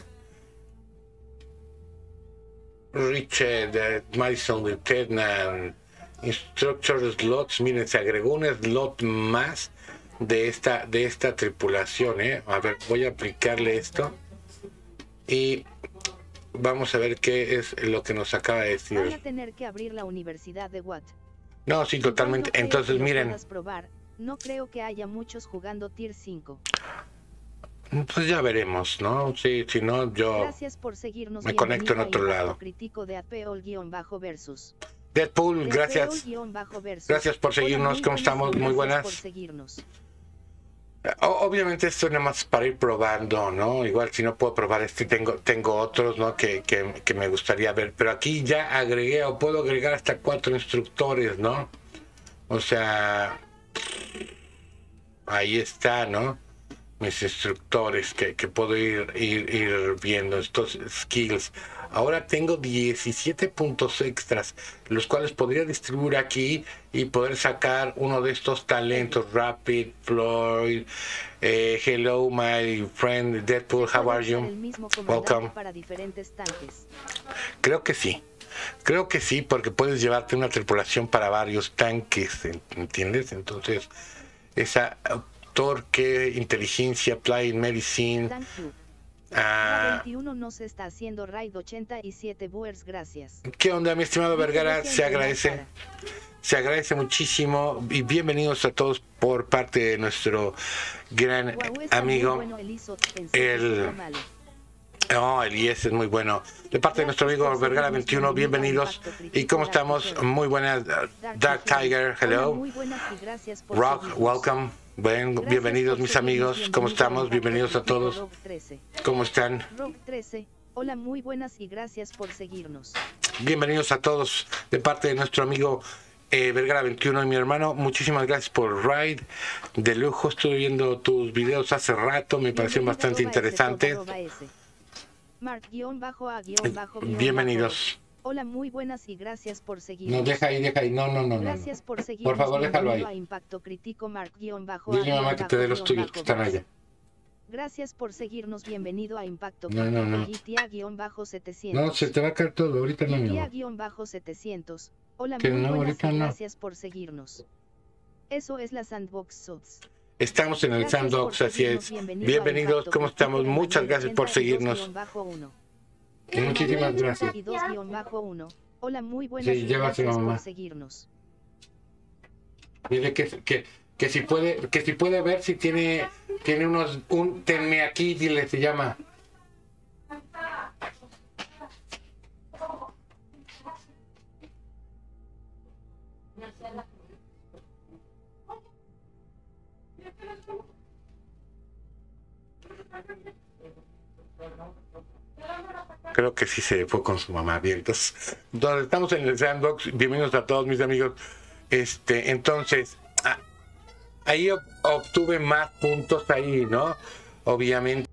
Richard, Madison Lieutenant, Instructor Slots, miren, se agregó un slot más de esta de esta tripulación, ¿eh? A ver, voy a aplicarle esto y vamos a ver qué es lo que nos acaba de decir. Van a tener que abrir la Universidad de Watt. No, sí, totalmente. No entonces, miren. Probar. No creo que haya muchos jugando Tier cinco. Pues ya veremos, ¿no? Sí, si no, yo Gracias por seguirnos. me conecto en otro lado. Crítico de versus. Deadpool, gracias. Versus. Gracias por seguirnos. ¿Cómo estamos? Muy buenas. Por seguirnos. Obviamente esto nada más para ir probando, ¿no? Igual si no puedo probar este, tengo tengo otros, ¿no? Que, que, que me gustaría ver. Pero aquí ya agregué, o puedo agregar hasta cuatro instructores, ¿no? O sea, ahí está, ¿no? mis instructores que, que puedo ir, ir, ir viendo estos skills. Ahora tengo diecisiete puntos extras, los cuales podría distribuir aquí y poder sacar uno de estos talentos. Rapid, Floyd, eh, hello my friend Deadpool, how are you? Welcome. Para diferentes tanques. Creo que sí. Creo que sí, porque puedes llevarte una tripulación para varios tanques, ¿entiendes? Entonces, esa torque, inteligencia, play, medicine. Ah, veintiuno nos está haciendo raid ochenta y siete viewers, gracias. ¿Qué onda, mi estimado Vergara? Se agradece. Se agradece muchísimo y bienvenidos a todos por parte de nuestro gran amigo, bueno, el... Oh, el I S es muy bueno. De parte de nuestro amigo Vergara veintiuno, bienvenidos. ¿Y cómo estamos? Muy buenas. Dark Tiger, hello. Rock, welcome. Bien, bienvenidos mis amigos. ¿Cómo estamos? Bienvenidos a todos. ¿Cómo están? Rock trece, hola, muy buenas y gracias por seguirnos. Bienvenidos a todos de parte de nuestro amigo eh, Vergara veintiuno y mi hermano. Muchísimas gracias por Ride de lujo. Estuve viendo tus videos hace rato, me parecieron bastante interesantes. Bienvenidos. Hola, muy buenas y gracias por seguirnos. No, deja ahí, deja ahí. No, no, no. Gracias no. por seguirnos. Por favor, déjalo ahí. Impacto crítico, Mark, Dile mamá que te dé los tuyos que están allá. Gracias por seguirnos. Bienvenido a Impacto no, no, no. setecientos. No, se te va a caer todo. Ahorita no. setecientos. Hola, que muy no, buenas y no. gracias por seguirnos. Eso es la Sandbox Sots. Estamos en el gracias Sandbox, así es. Bienvenido Bienvenidos, ¿cómo estamos? Muchas gracias por seguirnos. Muchísimas gracias. Hola, muy buenas sí, gracias por seguirnos. Dile que, que, que si puede, que si puede ver si tiene, tiene unos, un tenme aquí, dile, se llama. Creo que sí se fue con su mamá. Bien, entonces, donde estamos en el Sandbox, bienvenidos a todos mis amigos. Este, entonces, ah, ahí obtuve más puntos ahí, ¿no? Obviamente.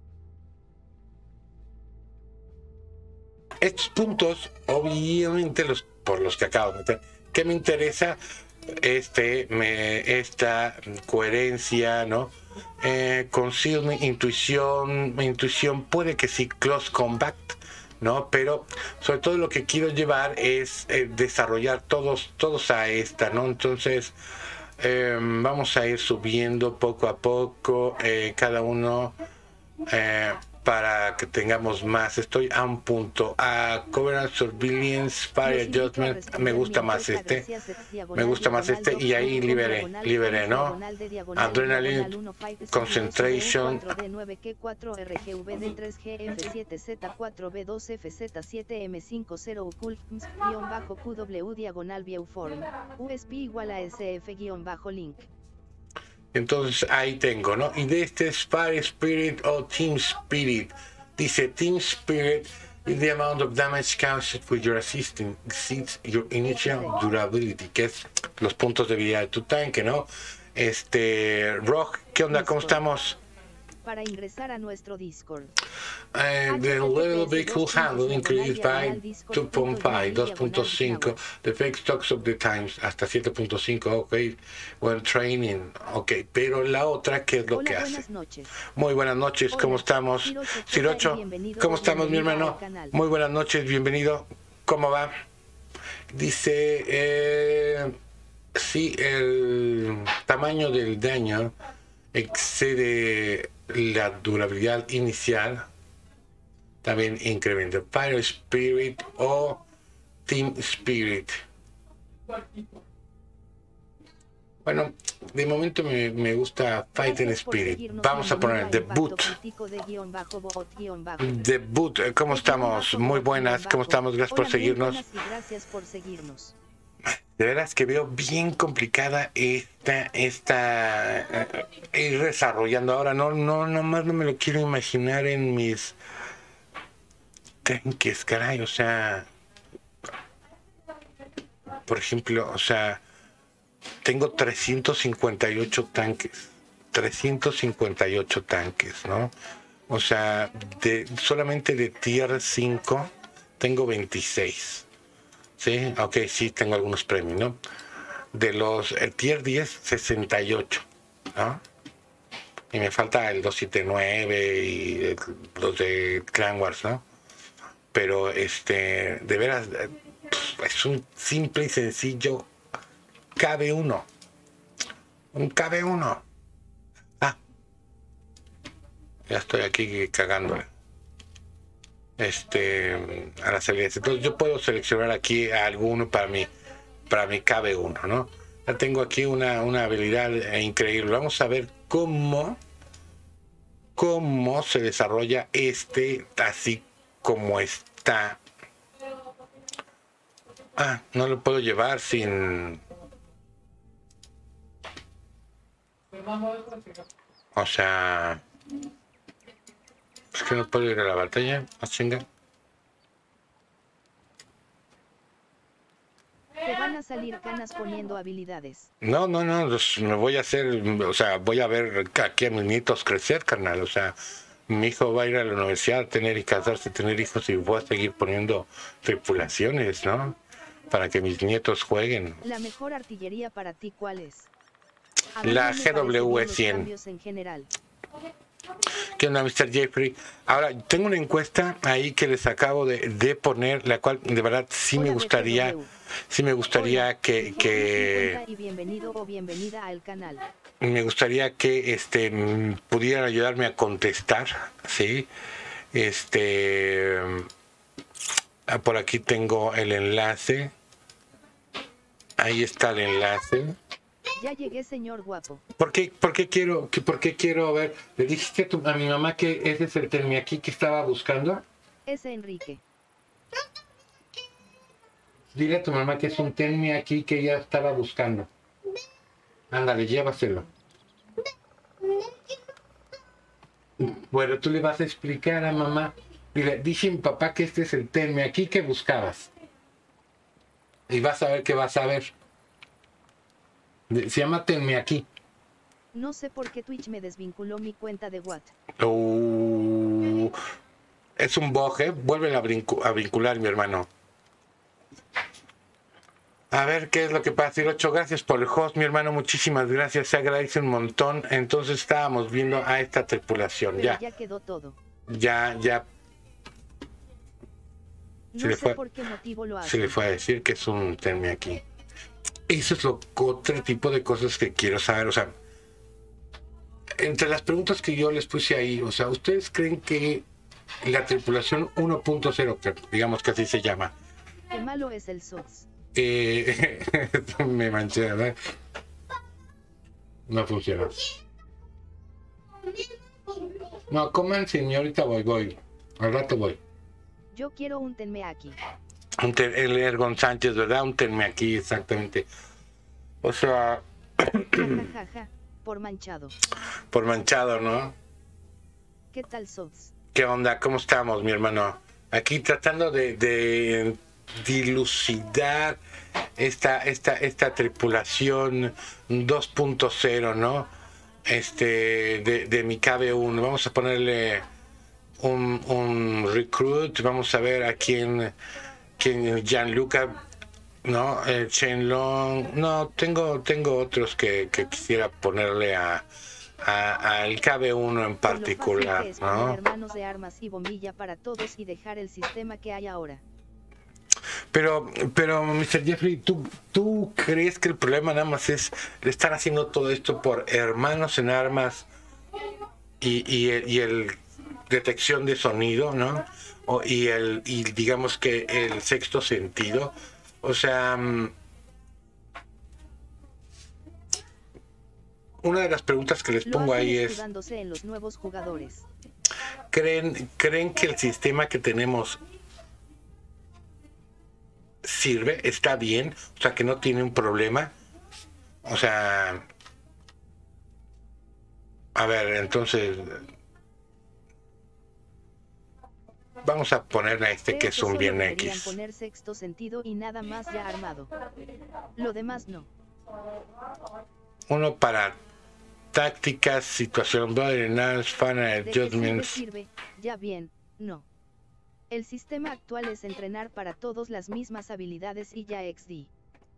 Estos puntos, obviamente, los por los que acabo de meter. ¿Qué me interesa? Este, me, esta coherencia, ¿no? Eh, concealment, intuición, intuición, puede que sí, close combat, ¿no? Pero sobre todo lo que quiero llevar es eh, desarrollar todos, todos a esta, ¿no? Entonces eh, vamos a ir subiendo poco a poco eh, cada uno eh, para que tengamos más. Estoy a un punto. A Covenant Surveillance, Fire Adjustment, me gusta más este. Me gusta más este y ahí liberé, liberé, ¿no? Adrenaline, Concentration. Entonces ahí tengo, ¿no? Y de este Spy Spirit o Team Spirit. Dice Team Spirit is the amount of damage caused with your assisting exceeds your initial durability, que es los puntos de vida de tu tanque, ¿no? Este, Rock, ¿qué onda? ¿Cómo estamos? Para ingresar a nuestro Discord. And the little vehicle handle increased by two point five, dos punto cinco. The fake stocks of the times hasta siete punto cinco. Ok, when training. Ok, pero la otra, ¿qué es lo Hola, que buenas hace? Noches. Muy buenas noches, ¿cómo Hola, estamos? Cirocho, Cirocho, ¿cómo estamos, mi hermano? Muy buenas noches, bienvenido. ¿Cómo va? Dice, eh, sí, el tamaño del daño excede la durabilidad inicial, también incrementa Fire Spirit o Team Spirit. Bueno, de momento me, me gusta Fighting Spirit. Vamos a poner Debut. Debut, ¿cómo estamos? Muy buenas, ¿cómo estamos? Gracias por seguirnos. De veras que veo bien complicada esta, esta uh, ir desarrollando ahora. No, no, nomás no me lo quiero imaginar en mis tanques, caray. O sea, por ejemplo, o sea, tengo trescientos cincuenta y ocho tanques. trescientos cincuenta y ocho tanques, ¿no? O sea, de, solamente de tier cinco tengo veintiséis. ¿Sí? Ok, sí, tengo algunos premios, ¿no? De los el tier diez, sesenta y ocho, ¿no? Y me falta el doscientos setenta y nueve y el, los de Clan Wars, ¿no? Pero, este, de veras, es un simple y sencillo K B uno. Un K B uno. Ah, ya estoy aquí cagándole. Este, a las habilidades. Entonces yo puedo seleccionar aquí a alguno para mi, para mi K B uno, ¿no? Ya tengo aquí una, una habilidad increíble. Vamos a ver cómo, cómo se desarrolla este así como está. Ah, no lo puedo llevar sin... O sea... Es que no puedo ir a la batalla. ¿A chinga? Te van a salir canas poniendo habilidades. No, no, no, pues me voy a hacer, o sea, voy a ver aquí a mis nietos crecer, carnal. O sea, mi hijo va a ir a la universidad, tener y casarse, tener hijos y voy a seguir poniendo tripulaciones, ¿no? Para que mis nietos jueguen. La mejor artillería para ti, ¿cuál es? La G W cien. En general. ¿Qué onda, mister Jeffrey? Ahora, tengo una encuesta ahí que les acabo de, de poner, la cual de verdad sí Hola, me gustaría, B T W. sí me gustaría Hola, que, que y bienvenido o bienvenida al canal. Me gustaría que este pudieran ayudarme a contestar, ¿sí? Este, por aquí tengo el enlace. Ahí está el enlace. Ya llegué, señor guapo. ¿Por qué, por qué quiero, que, por qué quiero ver? ¿Le dijiste a, tu, a mi mamá que ese es el Termiaki que estaba buscando? Ese Enrique. Dile a tu mamá que es un Termiaki que ella estaba buscando. Ándale, llévaselo. Bueno, tú le vas a explicar a mamá. Dile, dice mi papá que este es el Termiaki que buscabas. Y vas a ver que vas a ver. Se llama Termiaki. No sé por qué Twitch me desvinculó mi cuenta de Watt. Uh, es un bug, ¿eh? Vuelven a, a vincular, mi hermano. A ver qué es lo que pasa. Hirocho, gracias por el host, mi hermano. Muchísimas gracias. Se agradece un montón. Entonces estábamos viendo a esta tripulación. Pero ya. Ya quedó todo. Ya, ya. No se le sé fue, por qué motivo lo hace. Se le fue a decir que es un Termiaki. Eso es lo otro tipo de cosas que quiero saber. O sea, entre las preguntas que yo les puse ahí, o sea, ¿ustedes creen que la tripulación uno punto cero, que digamos que así se llama? Qué malo es el S O X. Eh, me manché, ¿verdad? No funciona. No, coman, señorita, voy, voy. Al rato voy. Yo quiero un Termiaki. Un ten, el Ergon Sánchez, ¿verdad? Un Termiaki, exactamente. O sea... Ja, ja, ja, ja, por manchado. Por manchado, ¿no? ¿Qué tal, S O X? ¿Qué onda? ¿Cómo estamos, mi hermano? Aquí tratando de, de dilucidar esta, esta, esta tripulación dos punto cero, ¿no? Este, de, de mi K B uno. Vamos a ponerle un, un recruit. Vamos a ver a quién, quién Gianluca, ¿no? El Shenlong. No, tengo, tengo otros que, que quisiera ponerle a al K B uno en particular, que es ¿no? Hermanos de armas y bombilla para todos y dejar el sistema que hay ahora. Pero, pero, mister Jeffrey, ¿tú, ¿tú crees que el problema nada más es le están haciendo todo esto por hermanos en armas y, y, el, y el detección de sonido, ¿no? O, y el y digamos que el sexto sentido, o sea, una de las preguntas que les Lo pongo hacen ahí es, escudándose en los nuevos jugadores. ¿creen, ¿creen que el sistema que tenemos sirve, está bien, o sea, que no tiene un problema? O sea, a ver, entonces vamos a ponerle a este que es un bien X. Poner sexto sentido y nada más ya armado. Lo demás no. Uno para tácticas, situación, final adjustments. Sirve? Ya bien, no. El sistema actual es entrenar para todos las mismas habilidades y ya equis de.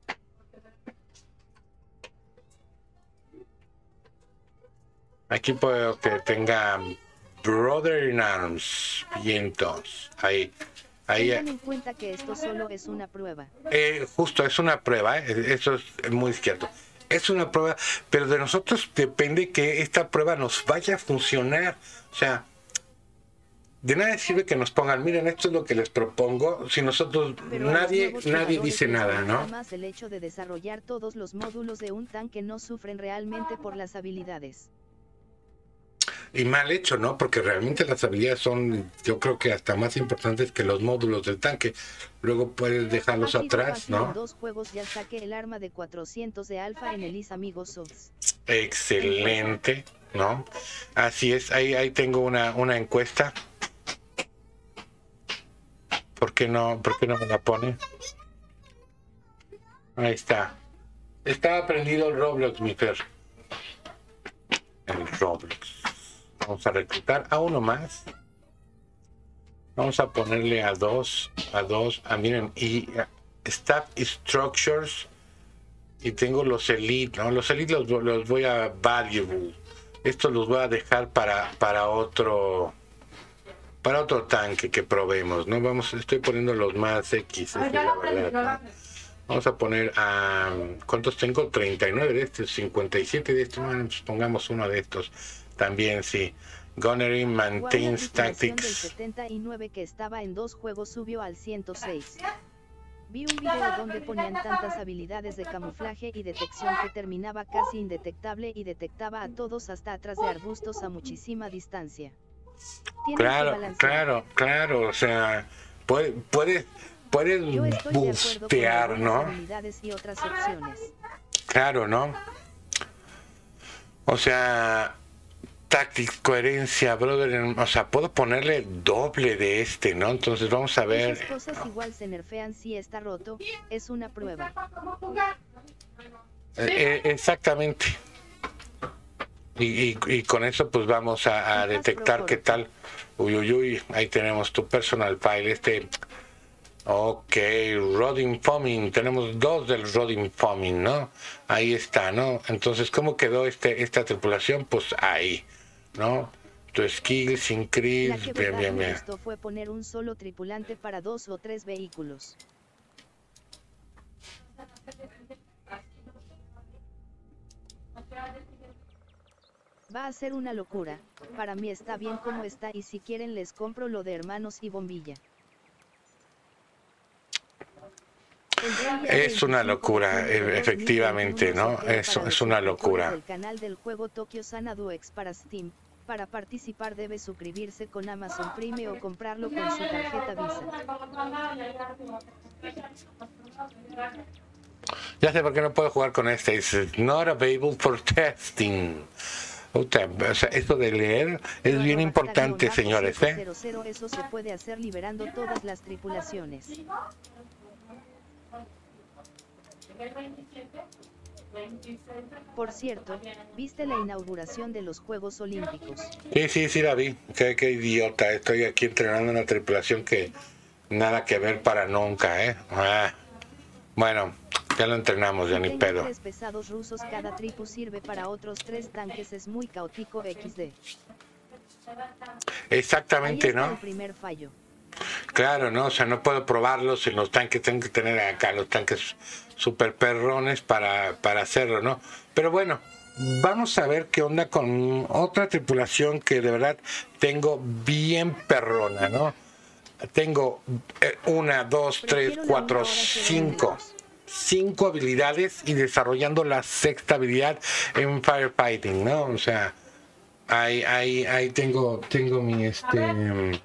Aquí puedo que tenga Brother in Arms. Vientos. Ahí. Ahí. Tengan en cuenta que esto solo es una prueba. Eh, justo, es una prueba. Eh. Eso es muy izquierdo. Es una prueba, pero de nosotros depende que esta prueba nos vaya a funcionar. O sea, de nada sirve que nos pongan, miren, esto es lo que les propongo, si nosotros, pero nadie nadie dice nada, ¿no? Además, el hecho de desarrollar todos los módulos de un tanque no sufren realmente por las habilidades. Y mal hecho, ¿no? Porque realmente las habilidades son, yo creo que hasta más importantes que los módulos del tanque. Luego puedes dejarlos atrás, ¿no? En dos juegos ya saqué el arma de cuatrocientos de alfa en el Is Amigos Souls. Excelente, ¿no? Así es, ahí, ahí tengo una, una encuesta. ¿Por qué no, por qué no me la pone? Ahí está. Está prendido el Roblox, mi Fer. El Roblox. Vamos a reclutar a uno más. Vamos a ponerle a dos, a dos, a miren, y uh, Staff Structures. Y tengo los Elite, ¿no? Los Elite los, los voy a Valuable. Estos los voy a dejar para, para otro... Para otro tanque que probemos, ¿no? Vamos, estoy poniendo los más X, es la verdad, ¿no? Vamos a poner a... ¿Cuántos tengo? treinta y nueve de estos, cincuenta y siete de estos, bueno, pues pongamos uno de estos. También, sí. Gunnery Maintains Tactics. Del setenta y nueve que estaba en dos juegos subió al ciento seis. Vi un video donde ponían tantas habilidades de camuflaje y detección que terminaba casi indetectable y detectaba a todos hasta atrás de arbustos a muchísima distancia. Claro, claro, claro, o sea, puede, puede, puedes bustear, ¿no? Y otras opciones. Claro, ¿no? O sea, táctica, coherencia, brother, o sea, puedo ponerle doble de este, ¿no? Entonces vamos a ver. Esas cosas igual se nerfean si está roto, es una prueba. Eh, exactamente. Y, y, y con eso pues vamos a, a detectar qué tal. Uy, uy, uy, ahí tenemos tu personal file. Este, ok, Rodding Foaming, tenemos dos del Rodding Foaming, ¿no? Ahí está, ¿no? Entonces, ¿cómo quedó este esta tripulación? Pues ahí, ¿no? Tu skills, increase, bien, bien, bien. Esto fue poner un solo tripulante para dos o tres vehículos. Va a ser una locura, para mí está bien como está y si quieren les compro lo de hermanos y bombilla. Es una locura, efectivamente, ¿no? Eso es una locura. El canal del juego Tokyo Xanadu X para Steam. Para participar debe suscribirse con Amazon Prime o comprarlo con su tarjeta Visa. Ya sé por qué no puedo jugar con este. It's not available for testing. O sea, esto de leer es bien importante, señores, ¿eh? Eso se puede hacer liberando todas las tripulaciones. Por cierto, ¿viste la inauguración de los Juegos Olímpicos? Sí, sí, sí la vi. Qué, qué idiota. Estoy aquí entrenando una tripulación que nada que ver para nunca, ¿eh? Ah. Bueno, ya lo entrenamos, ya ni pedo. Tres pesados rusos, cada tripu sirve para otros tres tanques, es muy caótico equis de. Exactamente, Ahí está ¿no? El primer fallo. Claro, ¿no? O sea, no puedo probarlos en los tanques, tengo que tener acá los tanques super perrones para, para hacerlo, ¿no? Pero bueno, vamos a ver qué onda con otra tripulación que de verdad tengo bien perrona, ¿no? Tengo una, dos, tres, cuatro, cinco. Cinco habilidades y desarrollando la sexta habilidad en firefighting, ¿no? O sea, ahí, ahí, ahí tengo, tengo mi este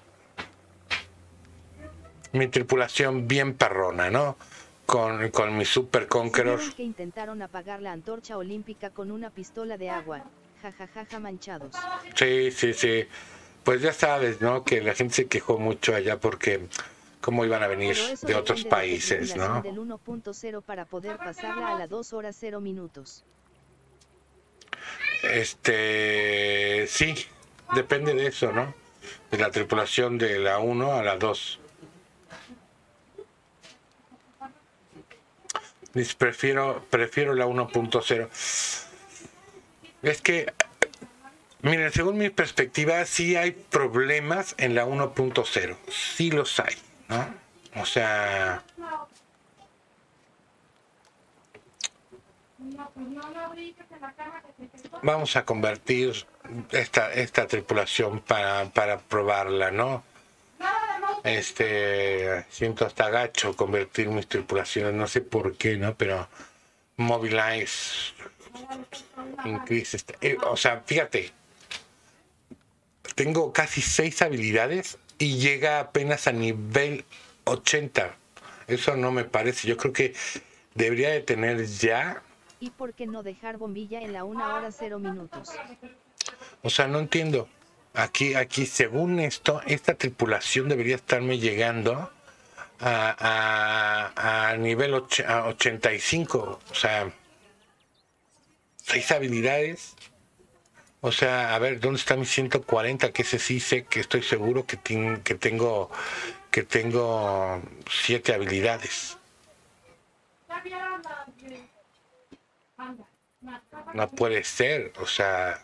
mi tripulación bien perrona, ¿no? Con, con mi Super Conqueror. Que intentaron apagar la antorcha olímpica con una pistola de agua, jajajaja manchados. Sí, sí, sí. Pues ya sabes, ¿no? Que la gente se quejó mucho allá porque cómo iban a venir de otros países, de ¿no? Del uno punto cero para poder pasarla a la dos horas cero minutos. Este, sí, depende de eso, ¿no? De la tripulación de la uno a la dos. Prefiero, prefiero la uno punto cero. Es que, miren, según mi perspectiva, sí hay problemas en la uno punto cero. Sí los hay, ¿no? O sea... Vamos a convertir esta, esta tripulación para, para probarla, ¿no? Este, siento hasta gacho convertir mis tripulaciones, no sé por qué, ¿no? Pero Mobilize, increase, eh, o sea, fíjate, tengo casi seis habilidades y llega apenas a nivel ochenta. Eso no me parece, yo creo que debería de tener ya. ¿Y por qué no dejar bombilla en la una hora cero minutos? O sea, no entiendo. Aquí, aquí, según esto, esta tripulación debería estarme llegando a, a, a nivel och a ochenta y cinco. O sea, seis habilidades. O sea, a ver, ¿dónde está mi ciento cuarenta? Que ese sí sé que estoy seguro que, que tengo que tengo siete habilidades. No puede ser, o sea...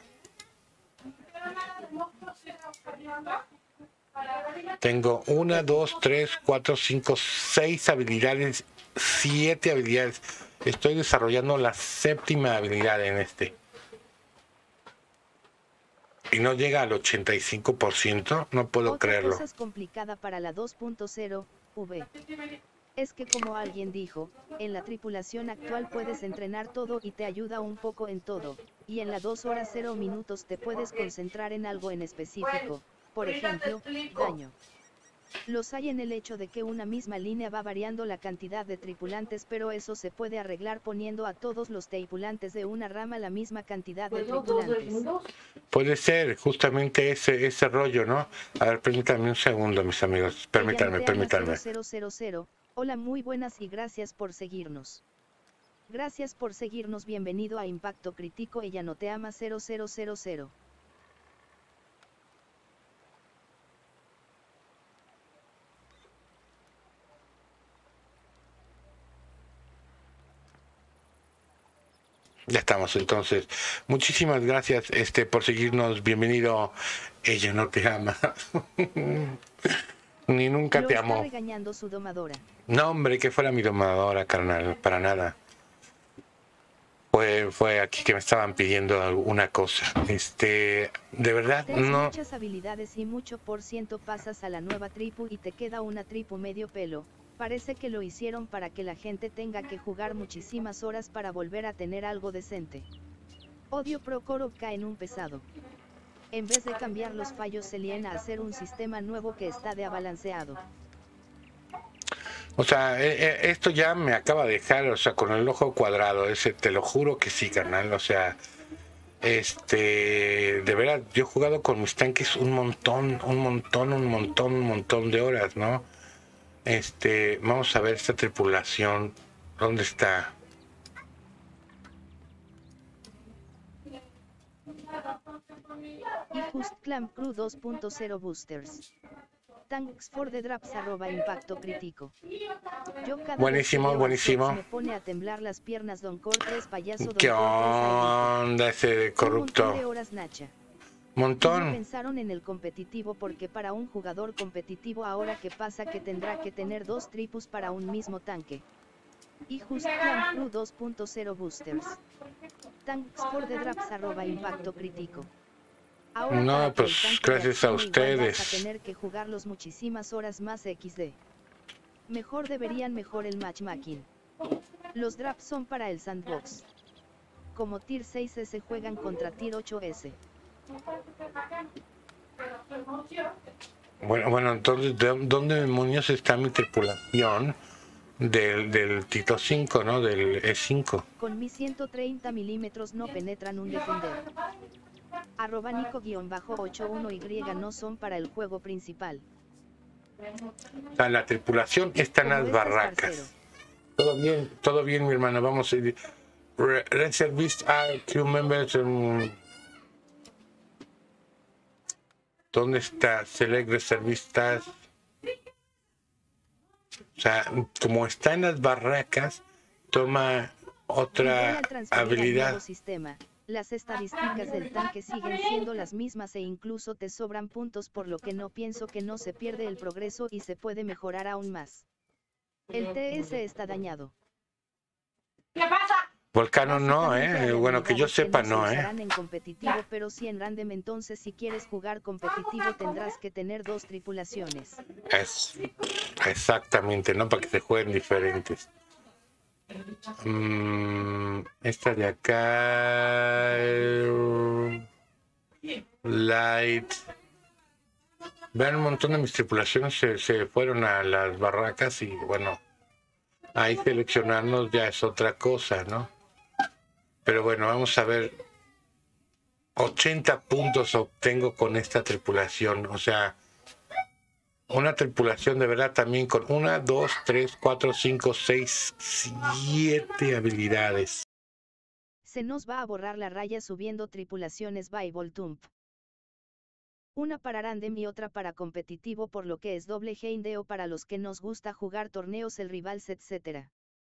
Tengo una, dos, tres, cuatro, cinco, seis habilidades, siete habilidades. Estoy desarrollando la séptima habilidad en este. Y no llega al ochenta y cinco por ciento, no puedo Otra creerlo. cosa es complicada para la dos punto cero, V. Es que como alguien dijo, en la tripulación actual puedes entrenar todo y te ayuda un poco en todo, y en la dos horas cero minutos te puedes concentrar en algo en específico, por ejemplo, daño. Los hay en el hecho de que una misma línea va variando la cantidad de tripulantes, pero eso se puede arreglar poniendo a todos los tripulantes de una rama la misma cantidad de tripulantes. Puede ser justamente ese, ese rollo, ¿no? A ver, permítanme un segundo, mis amigos, permítanme, permítanme. cero cero cero. Hola, muy buenas y gracias por seguirnos. Gracias por seguirnos, bienvenido a Impacto Crítico. Ella no te ama cero cero cero cero. Ya estamos, entonces. Muchísimas gracias este por seguirnos. Bienvenido. Ella no te ama. Ni nunca Lo te está amó. regañando su domadora. No, hombre, que fuera mi domadora, carnal, para nada. Fue, fue aquí que me estaban pidiendo alguna cosa. Este, de verdad, Tienes no. muchas habilidades y mucho por ciento pasas a la nueva tripu y te queda una tripu medio pelo. Parece que lo hicieron para que la gente tenga que jugar muchísimas horas para volver a tener algo decente. Odio Procoro cae en un pesado. En vez de cambiar los fallos se lían a hacer un sistema nuevo que está de abalanceado. O sea, eh, esto ya me acaba de dejar, o sea, con el ojo cuadrado, ese, te lo juro que sí, carnal, o sea, este, de verdad, yo he jugado con mis tanques un montón, un montón, un montón, un montón de horas, ¿no? Este, vamos a ver esta tripulación, ¿dónde está? Y Just Clam Crew dos punto cero Boosters. Thanks for the drops arroba impacto crítico. Yo cada buenísimo, vez que buenísimo. me pone a temblar las piernas Don Cortés, payaso Don ¿Qué Cortés, onda ese corrupto? Un montón de horas, Nacha. Montón. Y no pensaron en el competitivo porque para un jugador competitivo ahora qué pasa que tendrá que tener dos tripus para un mismo tanque. Y Just Clan Crew dos punto cero Boosters. Thanks for the drops arroba impacto crítico. Ahora no, pues gracias a ustedes. Vas a tener que jugarlos muchísimas horas más equis de. Mejor deberían mejor el matchmaking. Los drops son para el sandbox. Como tier seis se juegan contra tier ocho ese. Bueno, bueno, entonces, ¿de dónde demonios está mi tripulación del, del Tito cinco, ¿no? Del E cinco. Con mis ciento treinta milímetros no penetran un defender. Arroba Nico-ocho uno Y no son para el juego principal. O sea, la tripulación está en las barracas. Todo bien, todo bien, mi hermano. Vamos a ir. Reservist are crew members. Um, ¿Dónde está? Select reservistas. O sea, como está en las barracas, toma otra habilidad. Sistema. Las estadísticas del tanque siguen siendo las mismas e incluso te sobran puntos, por lo que no pienso que no se pierde el progreso y se puede mejorar aún más. El T S está dañado. ¿Qué pasa? Volcano no, eh. Bueno, que yo sepa, no, eh. En competitivo, pero sí en random. Entonces, si quieres jugar competitivo, tendrás que tener dos tripulaciones. Es exactamente, ¿no? Para que se jueguen diferentes. Mm, esta de acá. Light. Vean, un montón de mis tripulaciones se, se fueron a las barracas y bueno, ahí seleccionarnos ya es otra cosa, ¿no? Pero bueno, vamos a ver. ochenta puntos obtengo con esta tripulación. O sea, una tripulación de verdad también con una, dos, tres, cuatro, cinco, seis, siete habilidades. Se nos va a borrar la raya subiendo tripulaciones Bible Tump. Una para random y otra para competitivo, por lo que es doble Heindeo para los que nos gusta jugar torneos, el Rivals, etcétera.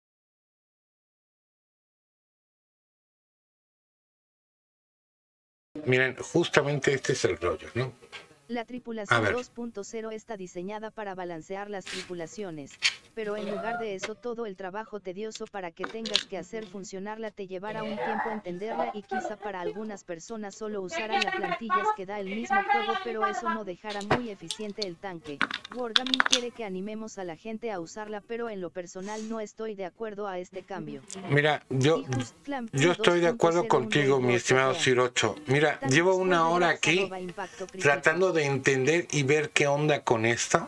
Miren, justamente este es el rollo, ¿no? La tripulación dos punto cero está diseñada para balancear las tripulaciones, pero en lugar de eso todo el trabajo tedioso para que tengas que hacer funcionarla te llevará un tiempo entenderla y quizá para algunas personas solo usarán las plantillas que da el mismo juego, pero eso no dejará muy eficiente el tanque. Wargaming quiere que animemos a la gente a usarla, pero en lo personal no estoy de acuerdo a este cambio. Mira, yo, yo estoy de acuerdo contigo, mi estimado Cirocho. Mira, llevo una hora aquí tratando de entender y ver qué onda con esto.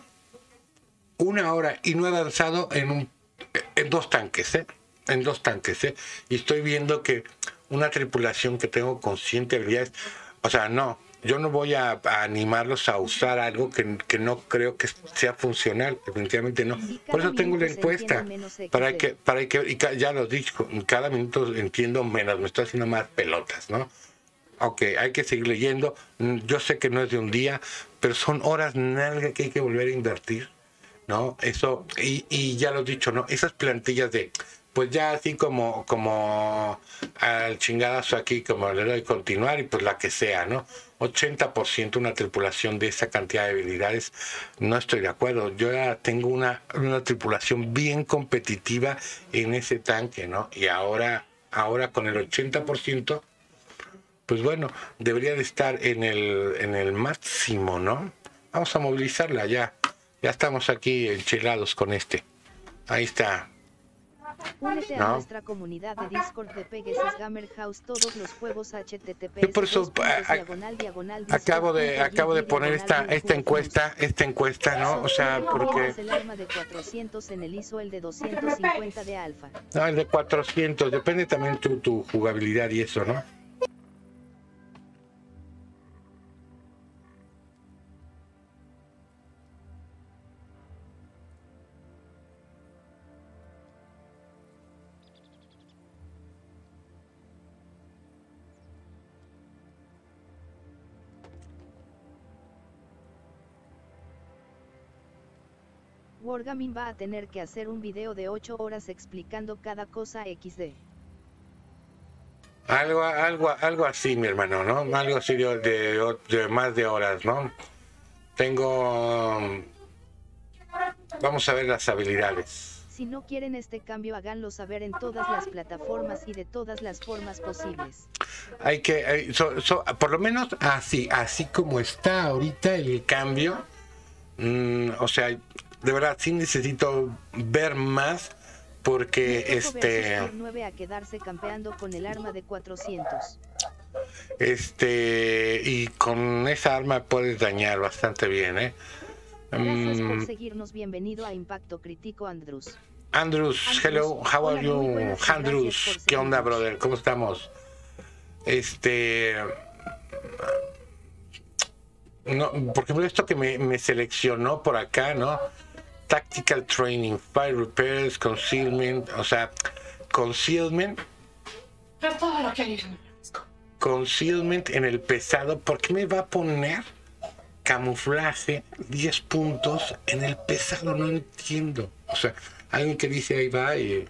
Una hora y no he avanzado en, un, en dos tanques, ¿eh? En dos tanques, ¿eh? Y estoy viendo que una tripulación que tengo consciente habilidades, o sea, no, yo no voy a, a animarlos a usar algo que, que no creo que sea funcional, definitivamente no. Por eso tengo la encuesta, para que, para que, y ya lo dije, cada minuto entiendo menos, me estoy haciendo más pelotas, ¿no? Ok, hay que seguir leyendo. Yo sé que no es de un día, pero son horas nalga que hay que volver a invertir, ¿no? Eso, y, y ya lo he dicho, ¿no? Esas plantillas de, pues ya así como, como al chingadazo aquí, como le doy continuar y pues la que sea, ¿no? ochenta por ciento una tripulación de esa cantidad de habilidades, no estoy de acuerdo. Yo ya tengo una, una tripulación bien competitiva en ese tanque, ¿no? Y ahora, ahora con el ochenta por ciento, pues bueno, debería de estar en el, en el máximo, ¿no? Vamos a movilizarla ya. Ya estamos aquí enchilados con este. Ahí está. Únete ¿no? a nuestra comunidad de Discord de Pegasus Gamer House, todos los juegos H T T P S. Yo por eso a, a, diagonal, diagonal, acabo de acabo de poner esta esta encuesta, esta encuesta, ¿no? O sea, porque el arma de cuatrocientos en el I S O, el de doscientos cincuenta de alfa. No, el de cuatrocientos, depende también tu tu jugabilidad y eso, ¿no? Wargaming va a tener que hacer un video de ocho horas explicando cada cosa equis de. Algo, algo, algo así, mi hermano, ¿no? Algo así de, de, de más de horas, ¿no? Tengo... Vamos a ver las habilidades. Si no quieren este cambio, háganlo saber en todas las plataformas y de todas las formas posibles. Hay que, hay, so, so, por lo menos así, así como está ahorita el cambio, mmm, o sea, de verdad sí necesito ver más porque este nueve a quedarse campeando con el arma de cuatrocientos. Este y con esa arma puedes dañar bastante bien, ¿eh? Gracias um, por seguirnos. Bienvenido a Impacto Crítico, Andrews. Andrews, Andrews hello, how are you, Andrews? ¿Qué onda, brother? ¿Cómo estamos? Este no, por ejemplo, esto que me, me seleccionó por acá, ¿no? Tactical Training, Fire Repairs, Concealment, o sea, Concealment. todo lo que hay. Concealment en el pesado, ¿por qué me va a poner camuflaje, diez puntos en el pesado, no entiendo. O sea, alguien que dice ahí va y...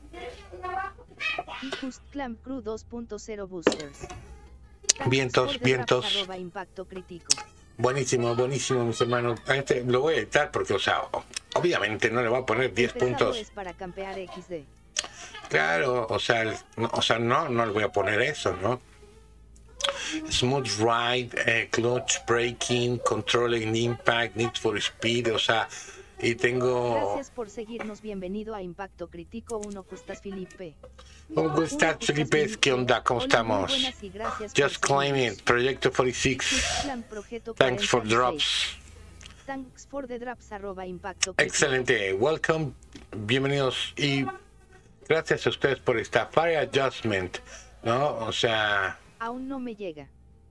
Just Clamp Crew dos punto cero boosters. Vientos, vientos. Impacto crítico. Buenísimo, buenísimo, mis hermanos. Este lo voy a editar porque, o sea, obviamente no le voy a poner diez puntos. Es para campear equis de. Claro, o sea, no, o sea, no, no le voy a poner eso, ¿no? Smooth ride, eh, clutch, braking, controlling impact, need for speed, o sea, y tengo... Gracias por seguirnos, bienvenido a Impacto Crítico uno, Custas Felipe. ¿Cómo estás, Felipe? ¿Qué onda? ¿Cómo estamos? Just claim it, Proyecto cuarenta y seis. Thanks for drops. Thanks for the drops, arroba Impacto. Excelente, welcome, bienvenidos y gracias a ustedes por esta Fire Adjustment, ¿no? O sea... Aún no me llega.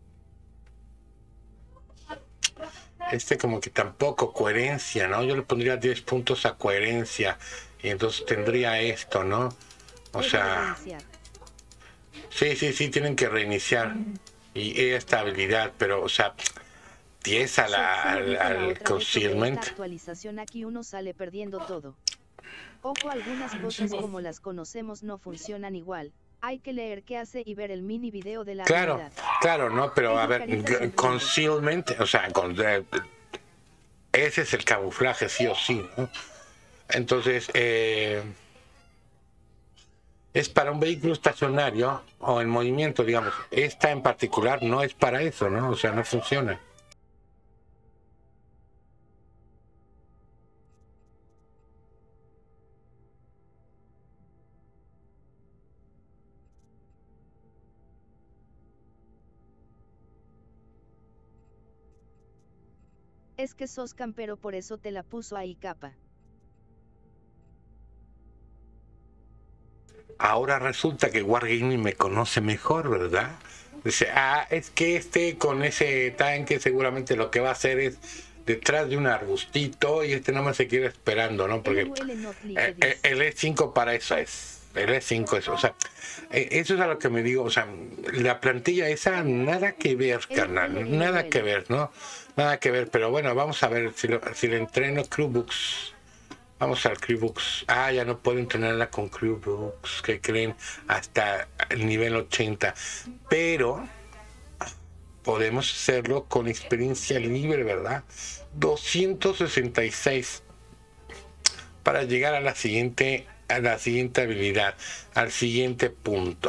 Este como que tampoco coherencia, ¿no? Yo le pondría diez puntos a coherencia y entonces tendría esto, ¿no? O sea... Sí, sí, sí, tienen que reiniciar y estabilidad, pero, o sea, diez a la, al, al concealment. Actualización aquí uno sale perdiendo todo. Ojo, algunas cosas como las conocemos no funcionan igual. Hay que leer qué hace y ver el mini video de la Claro, habilidad. Claro, no, pero a ver, concealment, o sea, con, eh, ese es el camuflaje sí o sí, ¿no? Entonces, eh, es para un vehículo estacionario o en movimiento, digamos. Esta en particular no es para eso, ¿no? O sea, no funciona. Es que sos campero, por eso te la puso ahí, capa. Ahora resulta que Wargaming me conoce mejor, ¿verdad? Dice, ah, es que este con ese tanque seguramente lo que va a hacer es detrás de un arbustito y este nada más se quiere esperando, ¿no? Porque el, el, el E cinco para eso es. El E cinco es, o sea, eso es a lo que me digo, o sea, la plantilla esa nada que ver, carnal, nada que ver, ¿no? Nada que ver, pero bueno, vamos a ver si, lo, si le entreno Crewbooks. Vamos al Crewbooks. Ah, ya no puedo entrenarla con Crewbooks, que creen, hasta el nivel ochenta. Pero podemos hacerlo con experiencia libre, ¿verdad? doscientos sesenta y seis para llegar a la siguiente, a la siguiente habilidad, al siguiente punto.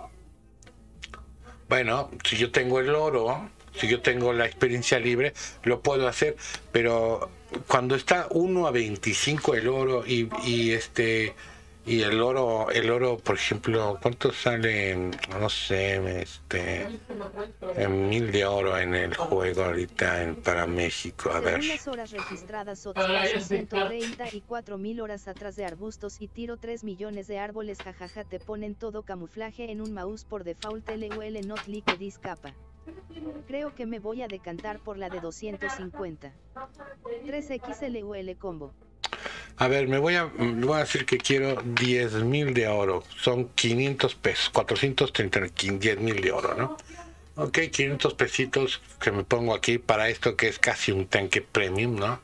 Bueno, si yo tengo el oro, si yo tengo la experiencia libre, lo puedo hacer, pero cuando está uno a veinticinco el oro y, y este y el oro, el oro, por ejemplo, ¿cuánto sale? No sé, este en mil de oro en el juego ahorita en, para México, a ver. Las horas registradas otras ciento treinta y cuatro mil horas atrás de arbustos y tiro tres millones de árboles, jajaja, te ponen todo camuflaje en un mouse por default, L U L not like this capa. Creo que me voy a decantar por la de doscientos cincuenta. tres equis L U L combo. A ver, me voy a, me voy a decir que quiero diez mil de oro. Son quinientos pesos, cuatrocientos treinta, diez mil de oro, ¿no? Ok, quinientos pesitos que me pongo aquí para esto que es casi un tanque premium, ¿no?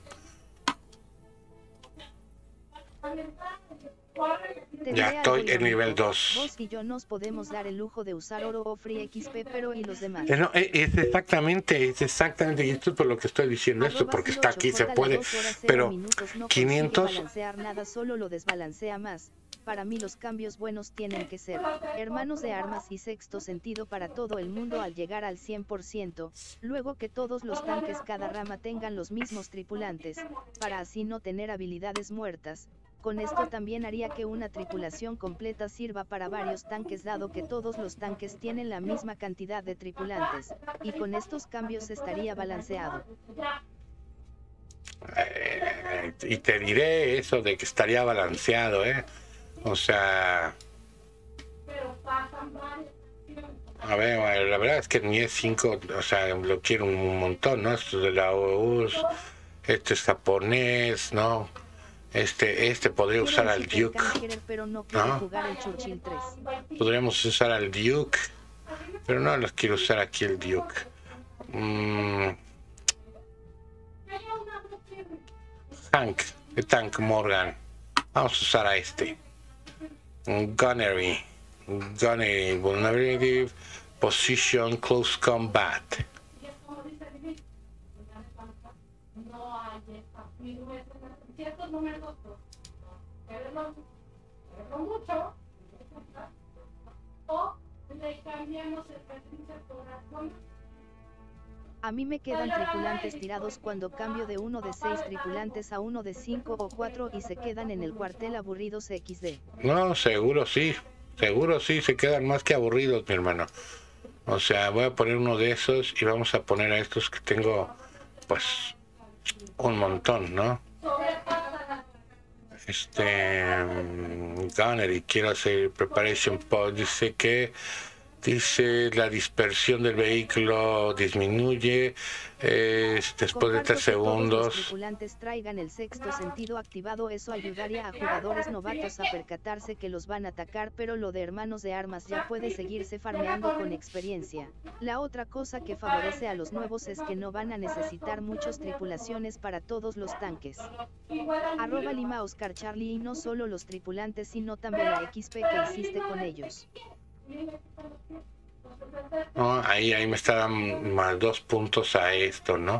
Ya estoy en nivel dos. Vos y yo nos podemos dar el lujo de usar oro o free X P, pero ¿y los demás? No, es exactamente, es exactamente, y esto es por lo que estoy diciendo esto, porque está aquí, se puede, pero quinientos... No balancear nada, solo lo desbalancea más. Para mí los cambios buenos tienen que ser hermanos de armas y sexto sentido para todo el mundo al llegar al cien por ciento, luego que todos los tanques cada rama tengan los mismos tripulantes, para así no tener habilidades muertas. Con esto también haría que una tripulación completa sirva para varios tanques, dado que todos los tanques tienen la misma cantidad de tripulantes, y con estos cambios estaría balanceado. Eh, y te diré eso de que estaría balanceado, ¿eh? O sea... A ver, la verdad es que mi E cinco, o sea, lo quiero un montón, ¿no? Esto de la U R S S, este es japonés, ¿no? Este, este podría usar al Duke, ¿no? Podríamos usar al Duke, pero no los quiero usar aquí el Duke. Mm. tank, el tank Morgan. Vamos a usar a este. Gunnery. Gunnery. Vulnerability. Position. Close combat. A mí me quedan tripulantes tirados cuando cambio de uno de seis tripulantes a uno de cinco o cuatro y se quedan en el cuartel aburridos equis de. No, seguro sí, seguro sí, se quedan más que aburridos, mi hermano. O sea, voy a poner uno de esos y vamos a poner a estos que tengo, pues, un montón, ¿no? Este... Gunnery, quiero hacer Preparation Pod, dice que... Dice, la dispersión del vehículo disminuye eh, después de tres segundos. Los tripulantes traigan el sexto sentido activado, eso ayudaría a jugadores novatos a percatarse que los van a atacar, pero lo de hermanos de armas ya puede seguirse farmeando con experiencia. La otra cosa que favorece a los nuevos es que no van a necesitar muchas tripulaciones para todos los tanques. Arroba Lima Oscar Charlie, y no solo los tripulantes sino también la equis pe que hiciste con ellos. No, ahí, ahí me está dando más dos puntos a esto, ¿no?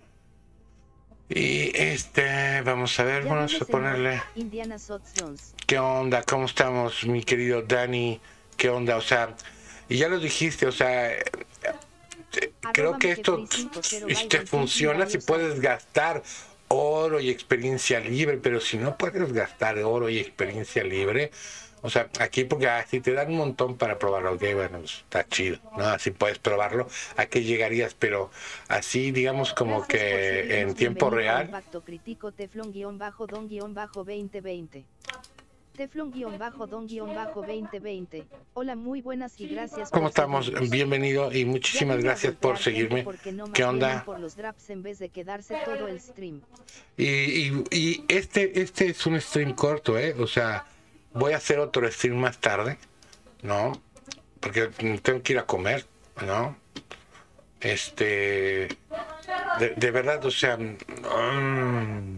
Y este, vamos a ver, vamos a ponerle... ¿Qué onda? ¿Cómo estamos, mi querido Dani? ¿Qué onda? O sea, y ya lo dijiste, o sea, creo que esto te funciona si puedes gastar oro y experiencia libre, pero si no puedes gastar oro y experiencia libre... O sea, aquí porque así te dan un montón para probarlo, ok, bueno, está chido, ¿no? Así puedes probarlo, ¿a qué llegarías? Pero así, digamos, como que en tiempo real. Impacto crítico Teflon-Don-veinte veinte. Teflon-Don-veinte veinte. Hola, muy buenas y gracias. ¿Cómo estamos? Bienvenido y muchísimas gracias por seguirme. ¿Qué onda? Por los drops en vez de quedarse todo el stream. Y, y, y este, este es un stream corto, ¿eh? O sea... Voy a hacer otro stream más tarde, ¿no? Porque tengo que ir a comer, ¿no? Este... De, de verdad, o sea... Um,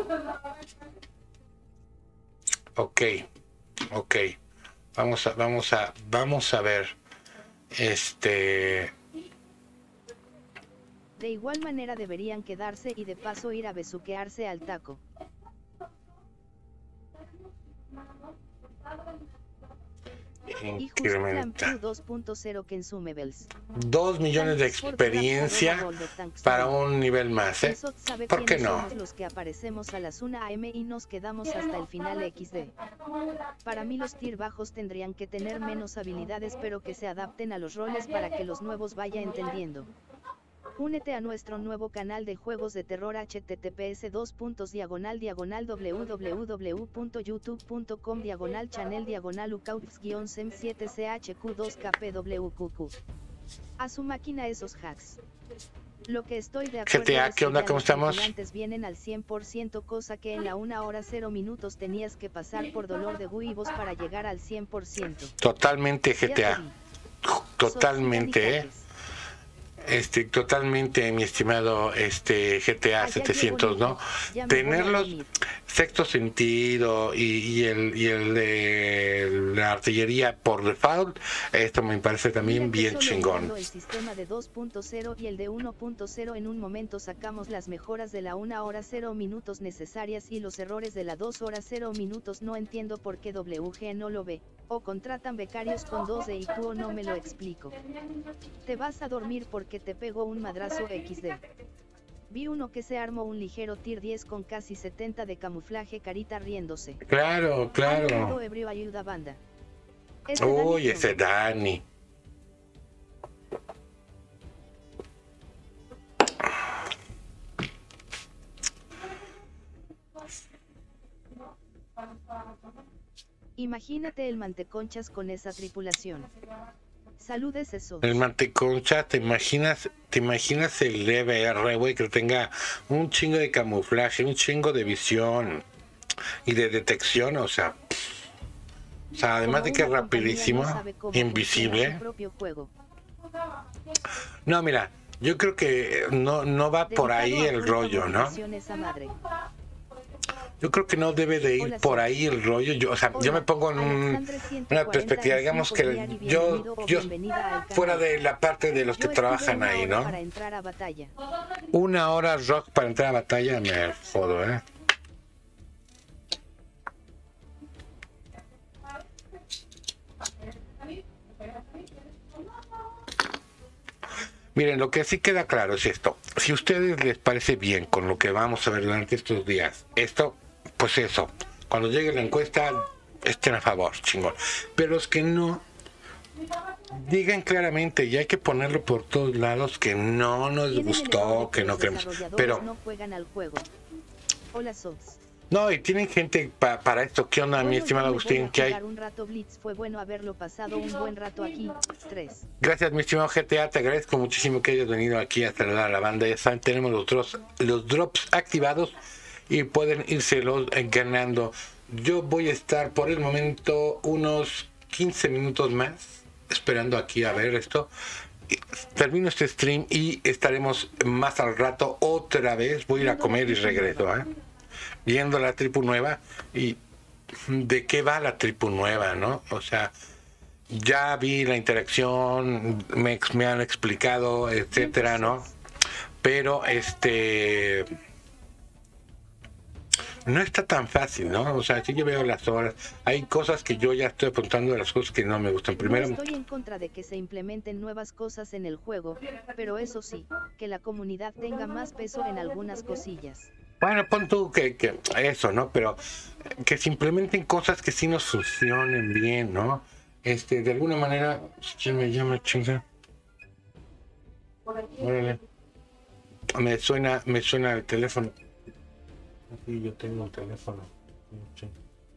ok, ok. Vamos a, vamos a, vamos a ver. Este... De igual manera deberían quedarse y de paso ir a besuquearse al taco. Incrementa dos punto cero dos millones de experiencia para un nivel más, ¿eh? ¿Por qué no? Somos los que aparecemos a las una a eme y nos quedamos hasta el final equis de. Para mí los tier bajos tendrían que tener menos habilidades, pero que se adapten a los roles para que los nuevos vaya entendiendo. Únete a nuestro nuevo canal de juegos de terror https dos puntos diagonal diagonal www punto youtube punto com diagonal channel diagonal ucauts guión sem siete c h q dos k p w q q. A su máquina esos hacks. Lo que estoy de acuerdo G T A, es ¿qué onda? que ¿Cómo estamos? Los tripulantes vienen al cien por ciento, cosa que en la una hora cero minutos tenías que pasar por dolor de huevos para llegar al cien por ciento. Totalmente G T A. Totalmente, ¿eh? Este, totalmente, mi estimado este G T A setecientos, ¿no? Tenerlos sexto sentido y, y el y el de la artillería por default, esto me parece también bien chingón. El sistema de dos punto cero y el de uno punto cero en un momento sacamos las mejoras de la una hora cero minutos necesarias y los errores de la dos horas cero minutos. No entiendo por qué W G no lo ve, o contratan becarios con dos de I Q o no me lo explico. Te vas a dormir porque te pegó un madrazo equis de. Vi uno que se armó un ligero tier diez con casi setenta de camuflaje, carita riéndose. Claro, claro. Ebrio ayuda banda. Uy, ese Dani. Imagínate el manteconchas con esa tripulación. Saludes eso. El manteconcha, ¿te imaginas, te imaginas el D V R, güey, que tenga un chingo de camuflaje, un chingo de visión y de detección, o sea, o sea, además de que es rapidísimo, invisible. No, mira, yo creo que no, no va por ahí el rollo, ¿no? yo creo que no debe de ir por ahí el rollo. Yo, o sea, Hola, yo me pongo en un, una perspectiva, digamos que yo, yo fuera de la parte de los que trabajan ahí, ¿no? Una hora rock para entrar a batalla, me jodo, ¿eh? Miren, lo que sí queda claro es esto. Si a ustedes les parece bien con lo que vamos a ver durante estos días, esto, pues eso, cuando llegue la encuesta, estén a favor, chingón. Pero los que no, digan claramente, y hay que ponerlo por todos lados, que no nos gustó, que no queremos. Pero no juegan al juego. Hola, Sox. No, y tienen gente pa, para esto. ¿Qué onda, bueno, mi estimado Agustín? ¿Qué hay? Un rato Blitz, fue bueno haberlo pasado un buen rato aquí. Tres. Gracias, mi estimado G T A. Te agradezco muchísimo que hayas venido aquí a saludar a la banda. Ya saben, tenemos los drops, los drops activados y pueden irselos ganando. Yo voy a estar por el momento unos quince minutos más esperando aquí a ver esto. Termino este stream y estaremos más al rato otra vez. Voy a ir a comer y regreso, ¿eh? Viendo la tripu nueva y de qué va la tripu nueva, ¿no? O sea, ya vi la interacción, me, me han explicado, etcétera, ¿no? Pero este no está tan fácil, ¿no? O sea, si yo veo las horas, hay cosas que yo ya estoy apuntando de las cosas que no me gustan. Primero, no estoy en contra de que se implementen nuevas cosas en el juego, pero eso sí, que la comunidad tenga más peso en algunas cosillas. Bueno, pon tú que, que eso, ¿no? Pero que se implementen cosas que sí nos funcionen bien, ¿no? Este, de alguna manera, ¿quién me llama, chinga? Órale. Me suena, me suena el teléfono. Aquí yo tengo un teléfono. Sí.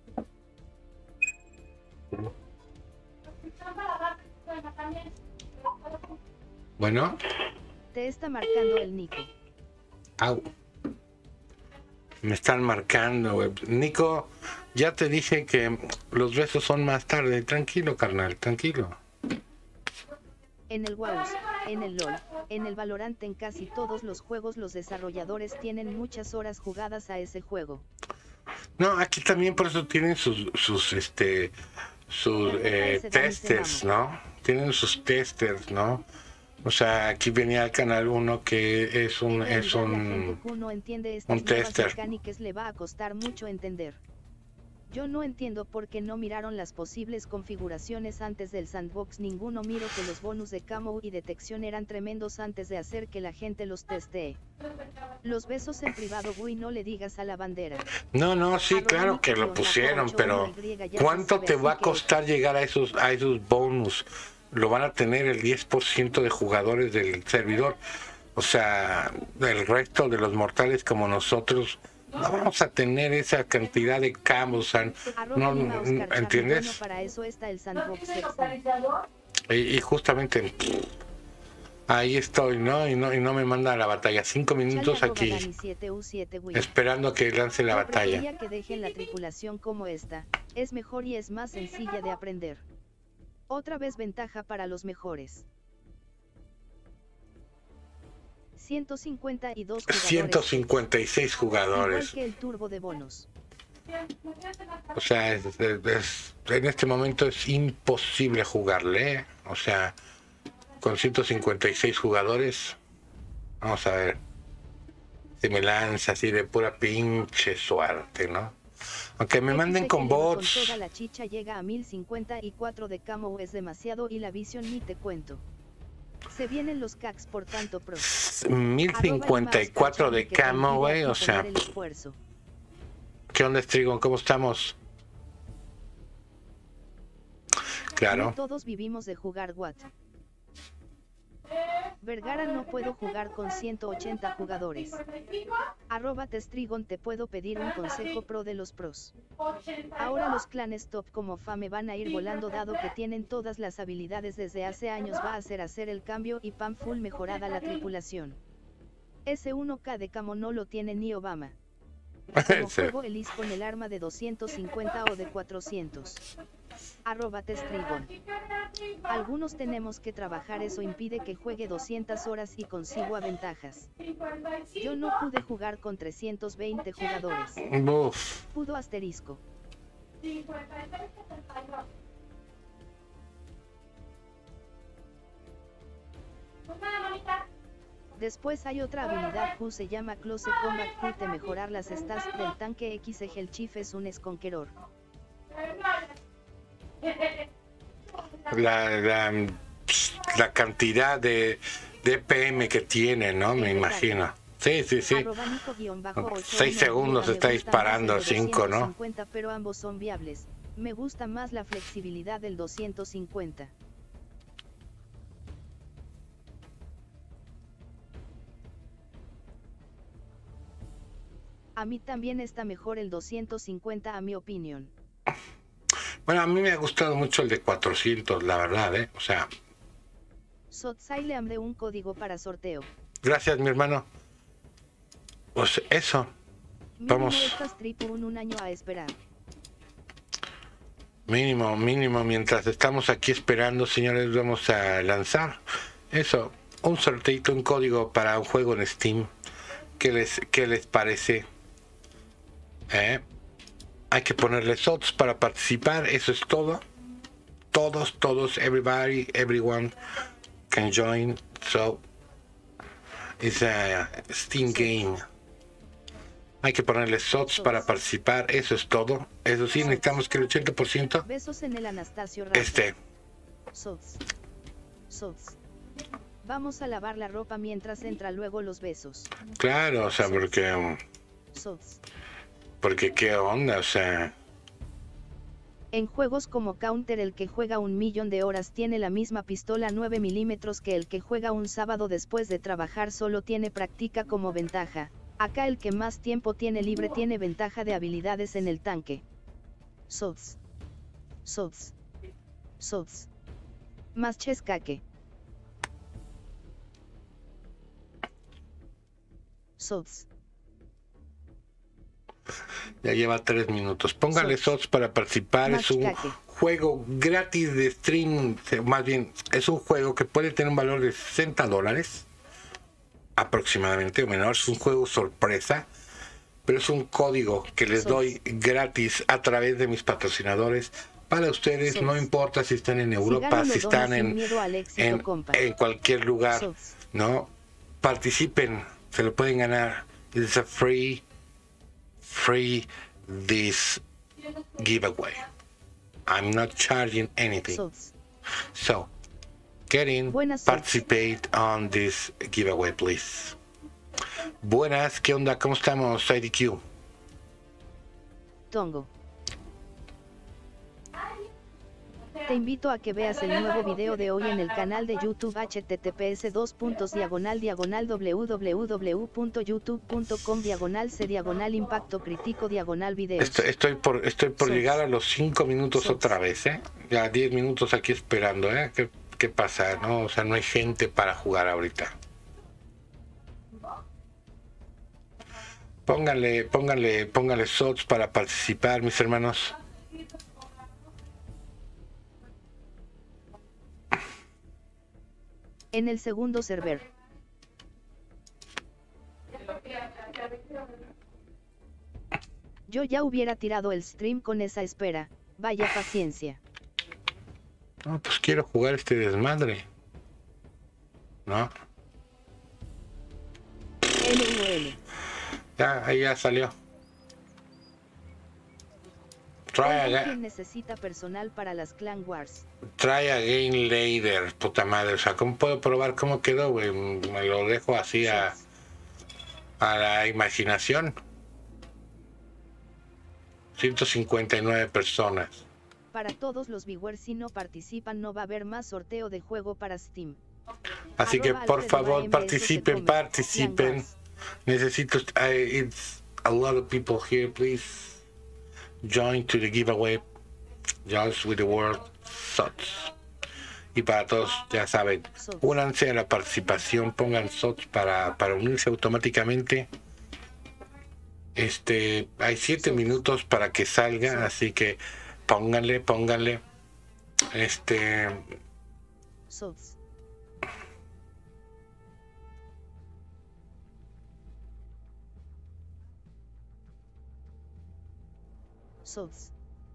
Bueno. Te está marcando el Nico. Au. Me están marcando, güey. Nico, ya te dije que los besos son más tarde. Tranquilo, carnal, tranquilo. En el WoW, en el LoL, en el Valorant, en casi todos los juegos los desarrolladores tienen muchas horas jugadas a ese juego. No, aquí también por eso tienen sus, sus este, sus eh, testers, ¿no? Tienen sus testers, ¿no? O sea, aquí venía al canal uno que es un es un, no entiende estas un tester. Mecánicas le va a costar mucho entender. Yo no entiendo por qué no miraron las posibles configuraciones antes del sandbox. Ninguno miró que los bonus de camo y detección eran tremendos antes de hacer que la gente los testee. Los besos en privado, güey, no le digas a la bandera. No, no, sí, claro que lo pusieron, pero ¿cuánto te va a costar llegar a esos a esos bonus? Lo van a tener el diez por ciento de jugadores del servidor. O sea, el resto de los mortales como nosotros no vamos a tener esa cantidad de camos. No, ¿entiendes? Para eso está el sandbox. Y, y justamente ahí estoy, ¿no? Y no y no me manda a la batalla. Cinco minutos aquí esperando a que lance la batalla. Que dejen la tripulación como esta. Es mejor y es más sencilla de aprender. Otra vez ventaja para los mejores. ciento cincuenta y dos jugadores. ciento cincuenta y seis jugadores. Igual que el turbo de bonos. O sea, es, es, es, en este momento es imposible jugarle, ¿eh? O sea, con ciento cincuenta y seis jugadores, vamos a ver si me lanza así de pura pinche suerte, ¿no? Aunque me manden con bots. Con toda la chicha llega a mil cincuenta y cuatro de camo, es demasiado, y la visión ni te cuento. Se vienen los cacks por tanto pro. mil cincuenta y cuatro de camo, güey, o sea. ¿Qué onda, Strigon? ¿Cómo estamos? Claro. No todos vivimos de jugar what. Vergara, no puedo jugar con ciento ochenta jugadores. Arroba Testrigon, te puedo pedir un consejo pro de los pros. Ahora los clanes top como Fame van a ir volando dado que tienen todas las habilidades desde hace años. Va a hacer hacer el cambio y pam full mejorada la tripulación. Ese uno K de camo no lo tiene ni Obama. Como juego Elis con el arma de doscientos cincuenta o de cuatrocientos. Arroba Testribón. Algunos tenemos que trabajar, eso impide que juegue doscientas horas y consigo ventajas. Yo no pude jugar con trescientos veinte jugadores. Uf. Pudo asterisco. Después hay otra habilidad Q, se llama Close Combat Q, de mejorar las stats del tanque X. El Chief es un Sconqueror. La, la, la cantidad de, de P M que tiene, ¿no? Me imagino. Sí, sí, sí. seis segundos está disparando, cinco, ¿no? Pero ambos son viables. Me gusta más la flexibilidad del doscientos cincuenta. A mí también está mejor el doscientos cincuenta, a mi opinión. Bueno, a mí me ha gustado mucho el de cuatrocientos, la verdad, ¿eh? O sea... Sotsai le hambre un código para sorteo. Gracias, mi hermano. Pues eso. Vamos. Mínimo, un, un año a esperar. Mínimo, mínimo. Mientras estamos aquí esperando, señores, vamos a lanzar eso. Un sorteito, un código para un juego en Steam. ¿Qué les, qué les parece? ¿Eh? Hay que ponerle sots para participar, eso es todo. Todos, todos, everybody, everyone can join. So, it's a Steam game. Hay que ponerle sots para participar, eso es todo. Eso sí, necesitamos que el ochenta por ciento Besos en el Anastasio este. Sots. Sots. Vamos a lavar la ropa mientras entra luego los besos. Claro, o sea, porque... Sots. Porque qué onda, o sea... En juegos como Counter, el que juega un millón de horas tiene la misma pistola nueve milímetros que el que juega un sábado después de trabajar solo tiene práctica como ventaja. Acá el que más tiempo tiene libre tiene ventaja de habilidades en el tanque. Sots. Sots. Sots. Más chescaque. Sots. Ya lleva tres minutos. Póngale sots para participar. Es un juego gratis de stream. Más bien, es un juego que puede tener un valor de sesenta dólares aproximadamente o menor. Es un juego sorpresa, pero es un código que les doy gratis a través de mis patrocinadores para ustedes. No importa si están en Europa, si están en, en, en cualquier lugar, no participen, se lo pueden ganar. It's a free free this giveaway. I'm not charging anything. So, get in, participate on this giveaway, please. Buenas, ¿qué onda? ¿Cómo estamos, I D Q? Tongo. Te invito a que veas el nuevo video de hoy en el canal de YouTube https dos puntos diagonal diagonal www punto youtube punto com diagonal c diagonal impacto crítico diagonal videos. Estoy, estoy por, estoy por llegar a los cinco minutos Sos. otra vez, ¿eh? Ya diez minutos aquí esperando, ¿eh? ¿Qué, qué pasa? No, o sea, no hay gente para jugar ahorita. Pónganle, pónganle, pónganle sots para participar, mis hermanos. En el segundo server. Yo ya hubiera tirado el stream con esa espera, vaya paciencia. No, pues quiero jugar este desmadre. ¿No? L U L. Ya, ahí ya salió. ¿Quién necesita personal para las Clan Wars? Try again later, puta madre. O sea, ¿cómo puedo probar cómo quedó, güey? Me lo dejo así a, a la imaginación. ciento cincuenta y nueve personas. Para todos los viewers, si no participan no va a haber más sorteo de juego para Steam. Así que por favor participen, participen. Necesito... I, it's a lot of people here, please. Join to the giveaway. Just with the word sots. Y para todos, ya saben, únanse a la participación, pongan sots para, para unirse automáticamente. Este, hay siete minutos para que salga, así que pónganle, pónganle. Este... Sots. Sots.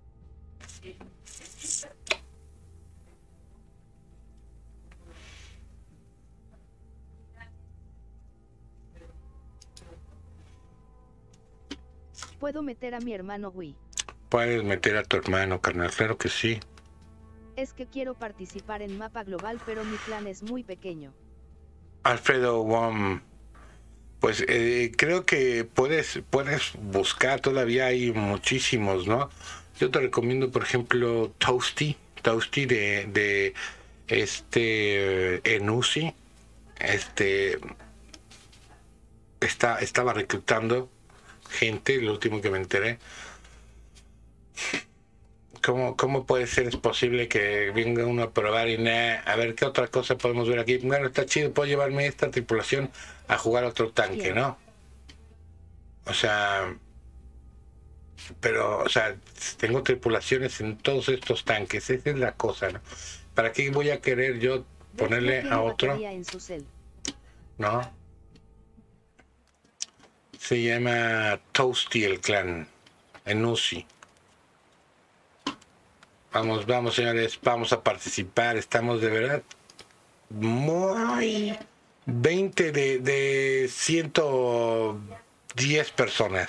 ¿Puedo meter a mi hermano Wii? Puedes meter a tu hermano, carnal, claro que sí. Es que quiero participar en mapa global, pero mi clan es muy pequeño. Alfredo Wom, pues eh, creo que puedes puedes buscar, todavía hay muchísimos, ¿no? Yo te recomiendo, por ejemplo, Toasty, Toasty de, de este Enusi, este está, estaba reclutando gente, lo último que me enteré. ¿Cómo, ¿Cómo puede ser es posible que venga uno a probar y nah, a ver qué otra cosa podemos ver aquí? Bueno, está chido, puedo llevarme esta tripulación a jugar otro tanque, ¿no? O sea, pero, o sea, tengo tripulaciones en todos estos tanques, esa es la cosa, ¿no? ¿Para qué voy a querer yo ponerle a otro? ¿No? Se llama Toasty el clan, Enusi. Vamos, vamos, señores, vamos a participar. Estamos de verdad muy... veinte de, de ciento diez personas.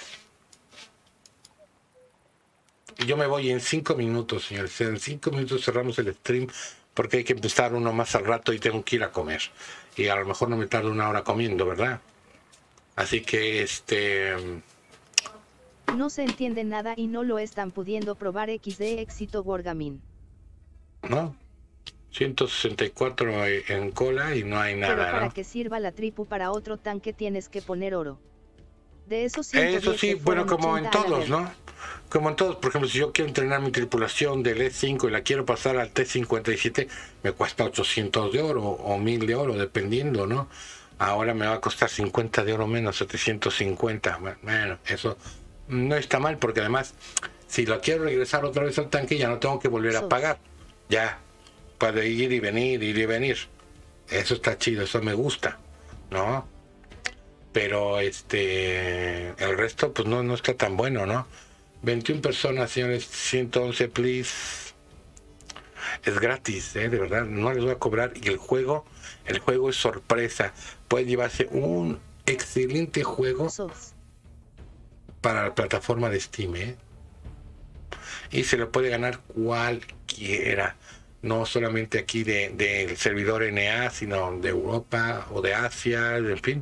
Y yo me voy en cinco minutos, señores. En cinco minutos cerramos el stream porque hay que empezar uno más al rato y tengo que ir a comer. Y a lo mejor no me tardo una hora comiendo, ¿verdad? Así que, este... No se entiende nada y no lo están pudiendo probar. Equis de éxito Wargaming. ¿No? ciento sesenta y cuatro en cola y no hay nada, pero para ¿no? que sirva la tripu para otro tanque tienes que poner oro. De esos ciento diez Eso sí, bueno, como en todos, ¿no? Como en todos, por ejemplo, si yo quiero entrenar mi tripulación del E cinco y la quiero pasar al T cincuenta y siete, me cuesta ochocientos de oro o mil de oro, dependiendo, ¿no? Ahora me va a costar cincuenta de oro menos, setecientos cincuenta. Bueno, eso no está mal porque además, si lo quiero regresar otra vez al tanque, ya no tengo que volver a pagar. Ya, puede ir y venir, ir y venir. Eso está chido, eso me gusta, ¿no? Pero este, el resto pues no, no está tan bueno, ¿no? veintiuna personas, señores, ciento once, please. Es gratis, ¿eh? De verdad, no les voy a cobrar. Y el juego, el juego es sorpresa. Puede llevarse un excelente juego para la plataforma de Steam, ¿eh? Y se lo puede ganar cualquiera. No solamente aquí del de, de servidor N A, sino de Europa o de Asia, en fin.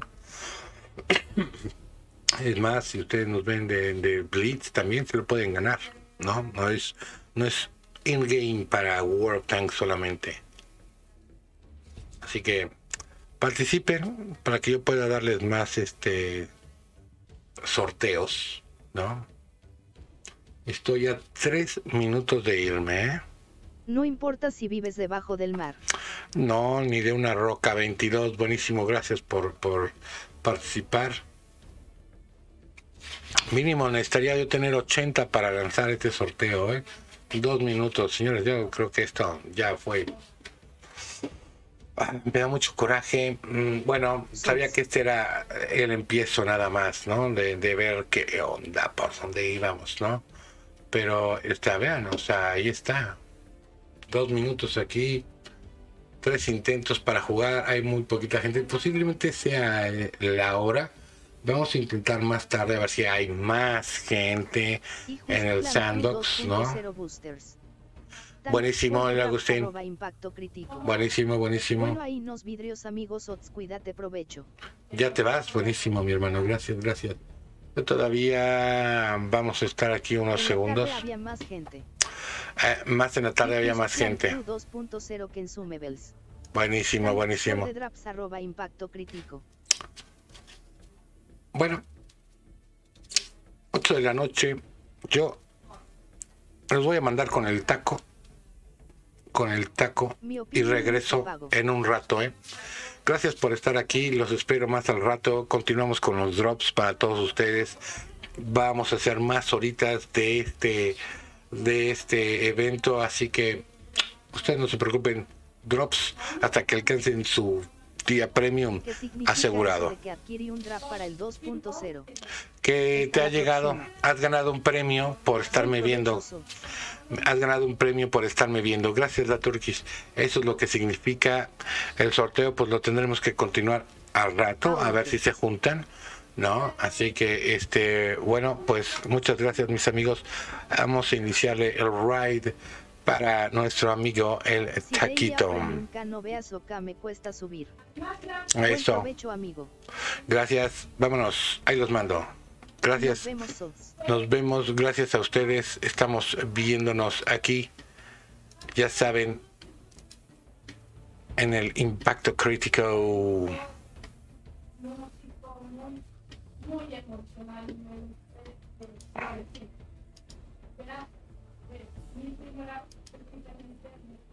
Es más, si ustedes nos ven de, de Blitz, también se lo pueden ganar, ¿no? No es, no es in-game para World of Tanks solamente. Así que participen para que yo pueda darles más este sorteos, ¿no? Estoy a tres minutos de irme, ¿eh? No importa si vives debajo del mar. No, ni de una roca. Veintidós, buenísimo, gracias por, por participar. Mínimo necesitaría yo tener ochenta para lanzar este sorteo, ¿eh? Dos minutos, señores, yo creo que esto ya fue. Me da mucho coraje. Bueno, sabía que este era el empiezo nada más, ¿no? De, de ver qué onda, por dónde íbamos, ¿no? Pero, está, vean, o sea, ahí está. Dos minutos aquí, tres intentos para jugar, hay muy poquita gente, posiblemente sea la hora. Vamos a intentar más tarde a ver si hay más gente en el sandbox, ¿no? Buenísimo, el Agustín. Buenísimo, buenísimo. Bueno, ahí nos vidrios, amigos, Ots, cuídate, provecho. Ya te vas, buenísimo, mi hermano, gracias, gracias. Yo todavía vamos a estar aquí unos segundos. Había más gente. Eh, más en la tarde había más gente. dos punto cero Consumables. Buenísimo, buenísimo. Bueno, ocho de la noche. Yo los voy a mandar con el taco. Con el taco. Y regreso en un rato, ¿eh? Gracias por estar aquí. Los espero más al rato. Continuamos con los drops para todos ustedes. Vamos a hacer más horitas de este de este evento, así que ustedes no se preocupen, drops hasta que alcancen su día premium asegurado. Que adquirí un draft para el dos punto cero. Que te ha llegado, has ganado un premio por estarme viendo. Has ganado un premio por estarme viendo. Gracias, la Turkish. Eso es lo que significa el sorteo, pues lo tendremos que continuar al rato, a ver si se juntan, ¿no? Así que, este, bueno, pues muchas gracias, mis amigos. Vamos a iniciarle el ride para nuestro amigo el Si Taquito. Nunca no veas acá, me cuesta subir. Eso. Provecho, amigo. Gracias. Vámonos. Ahí los mando. Gracias. Nos vemos, Sots. Nos vemos. Gracias a ustedes. Estamos viéndonos aquí. Ya saben, en el Impacto Crítico. Muy emocional. Mi primera precisamente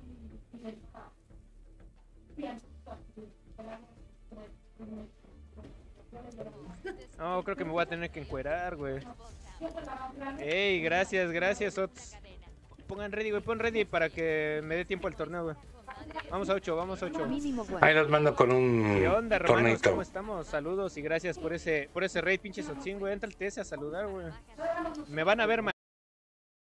no, creo que me voy a tener que encuerar, güey. Ey, gracias, gracias, Ots. Pongan ready, güey, pon ready para que me dé tiempo al torneo, güey. Vamos a ocho, vamos a ocho. Ahí los mando con un ¿Qué onda, hermanos? torneito. ¿Cómo estamos? Saludos y gracias por ese por ese raid, pinche Sotzin, güey. Entra al T S a saludar, güey. Me van a ver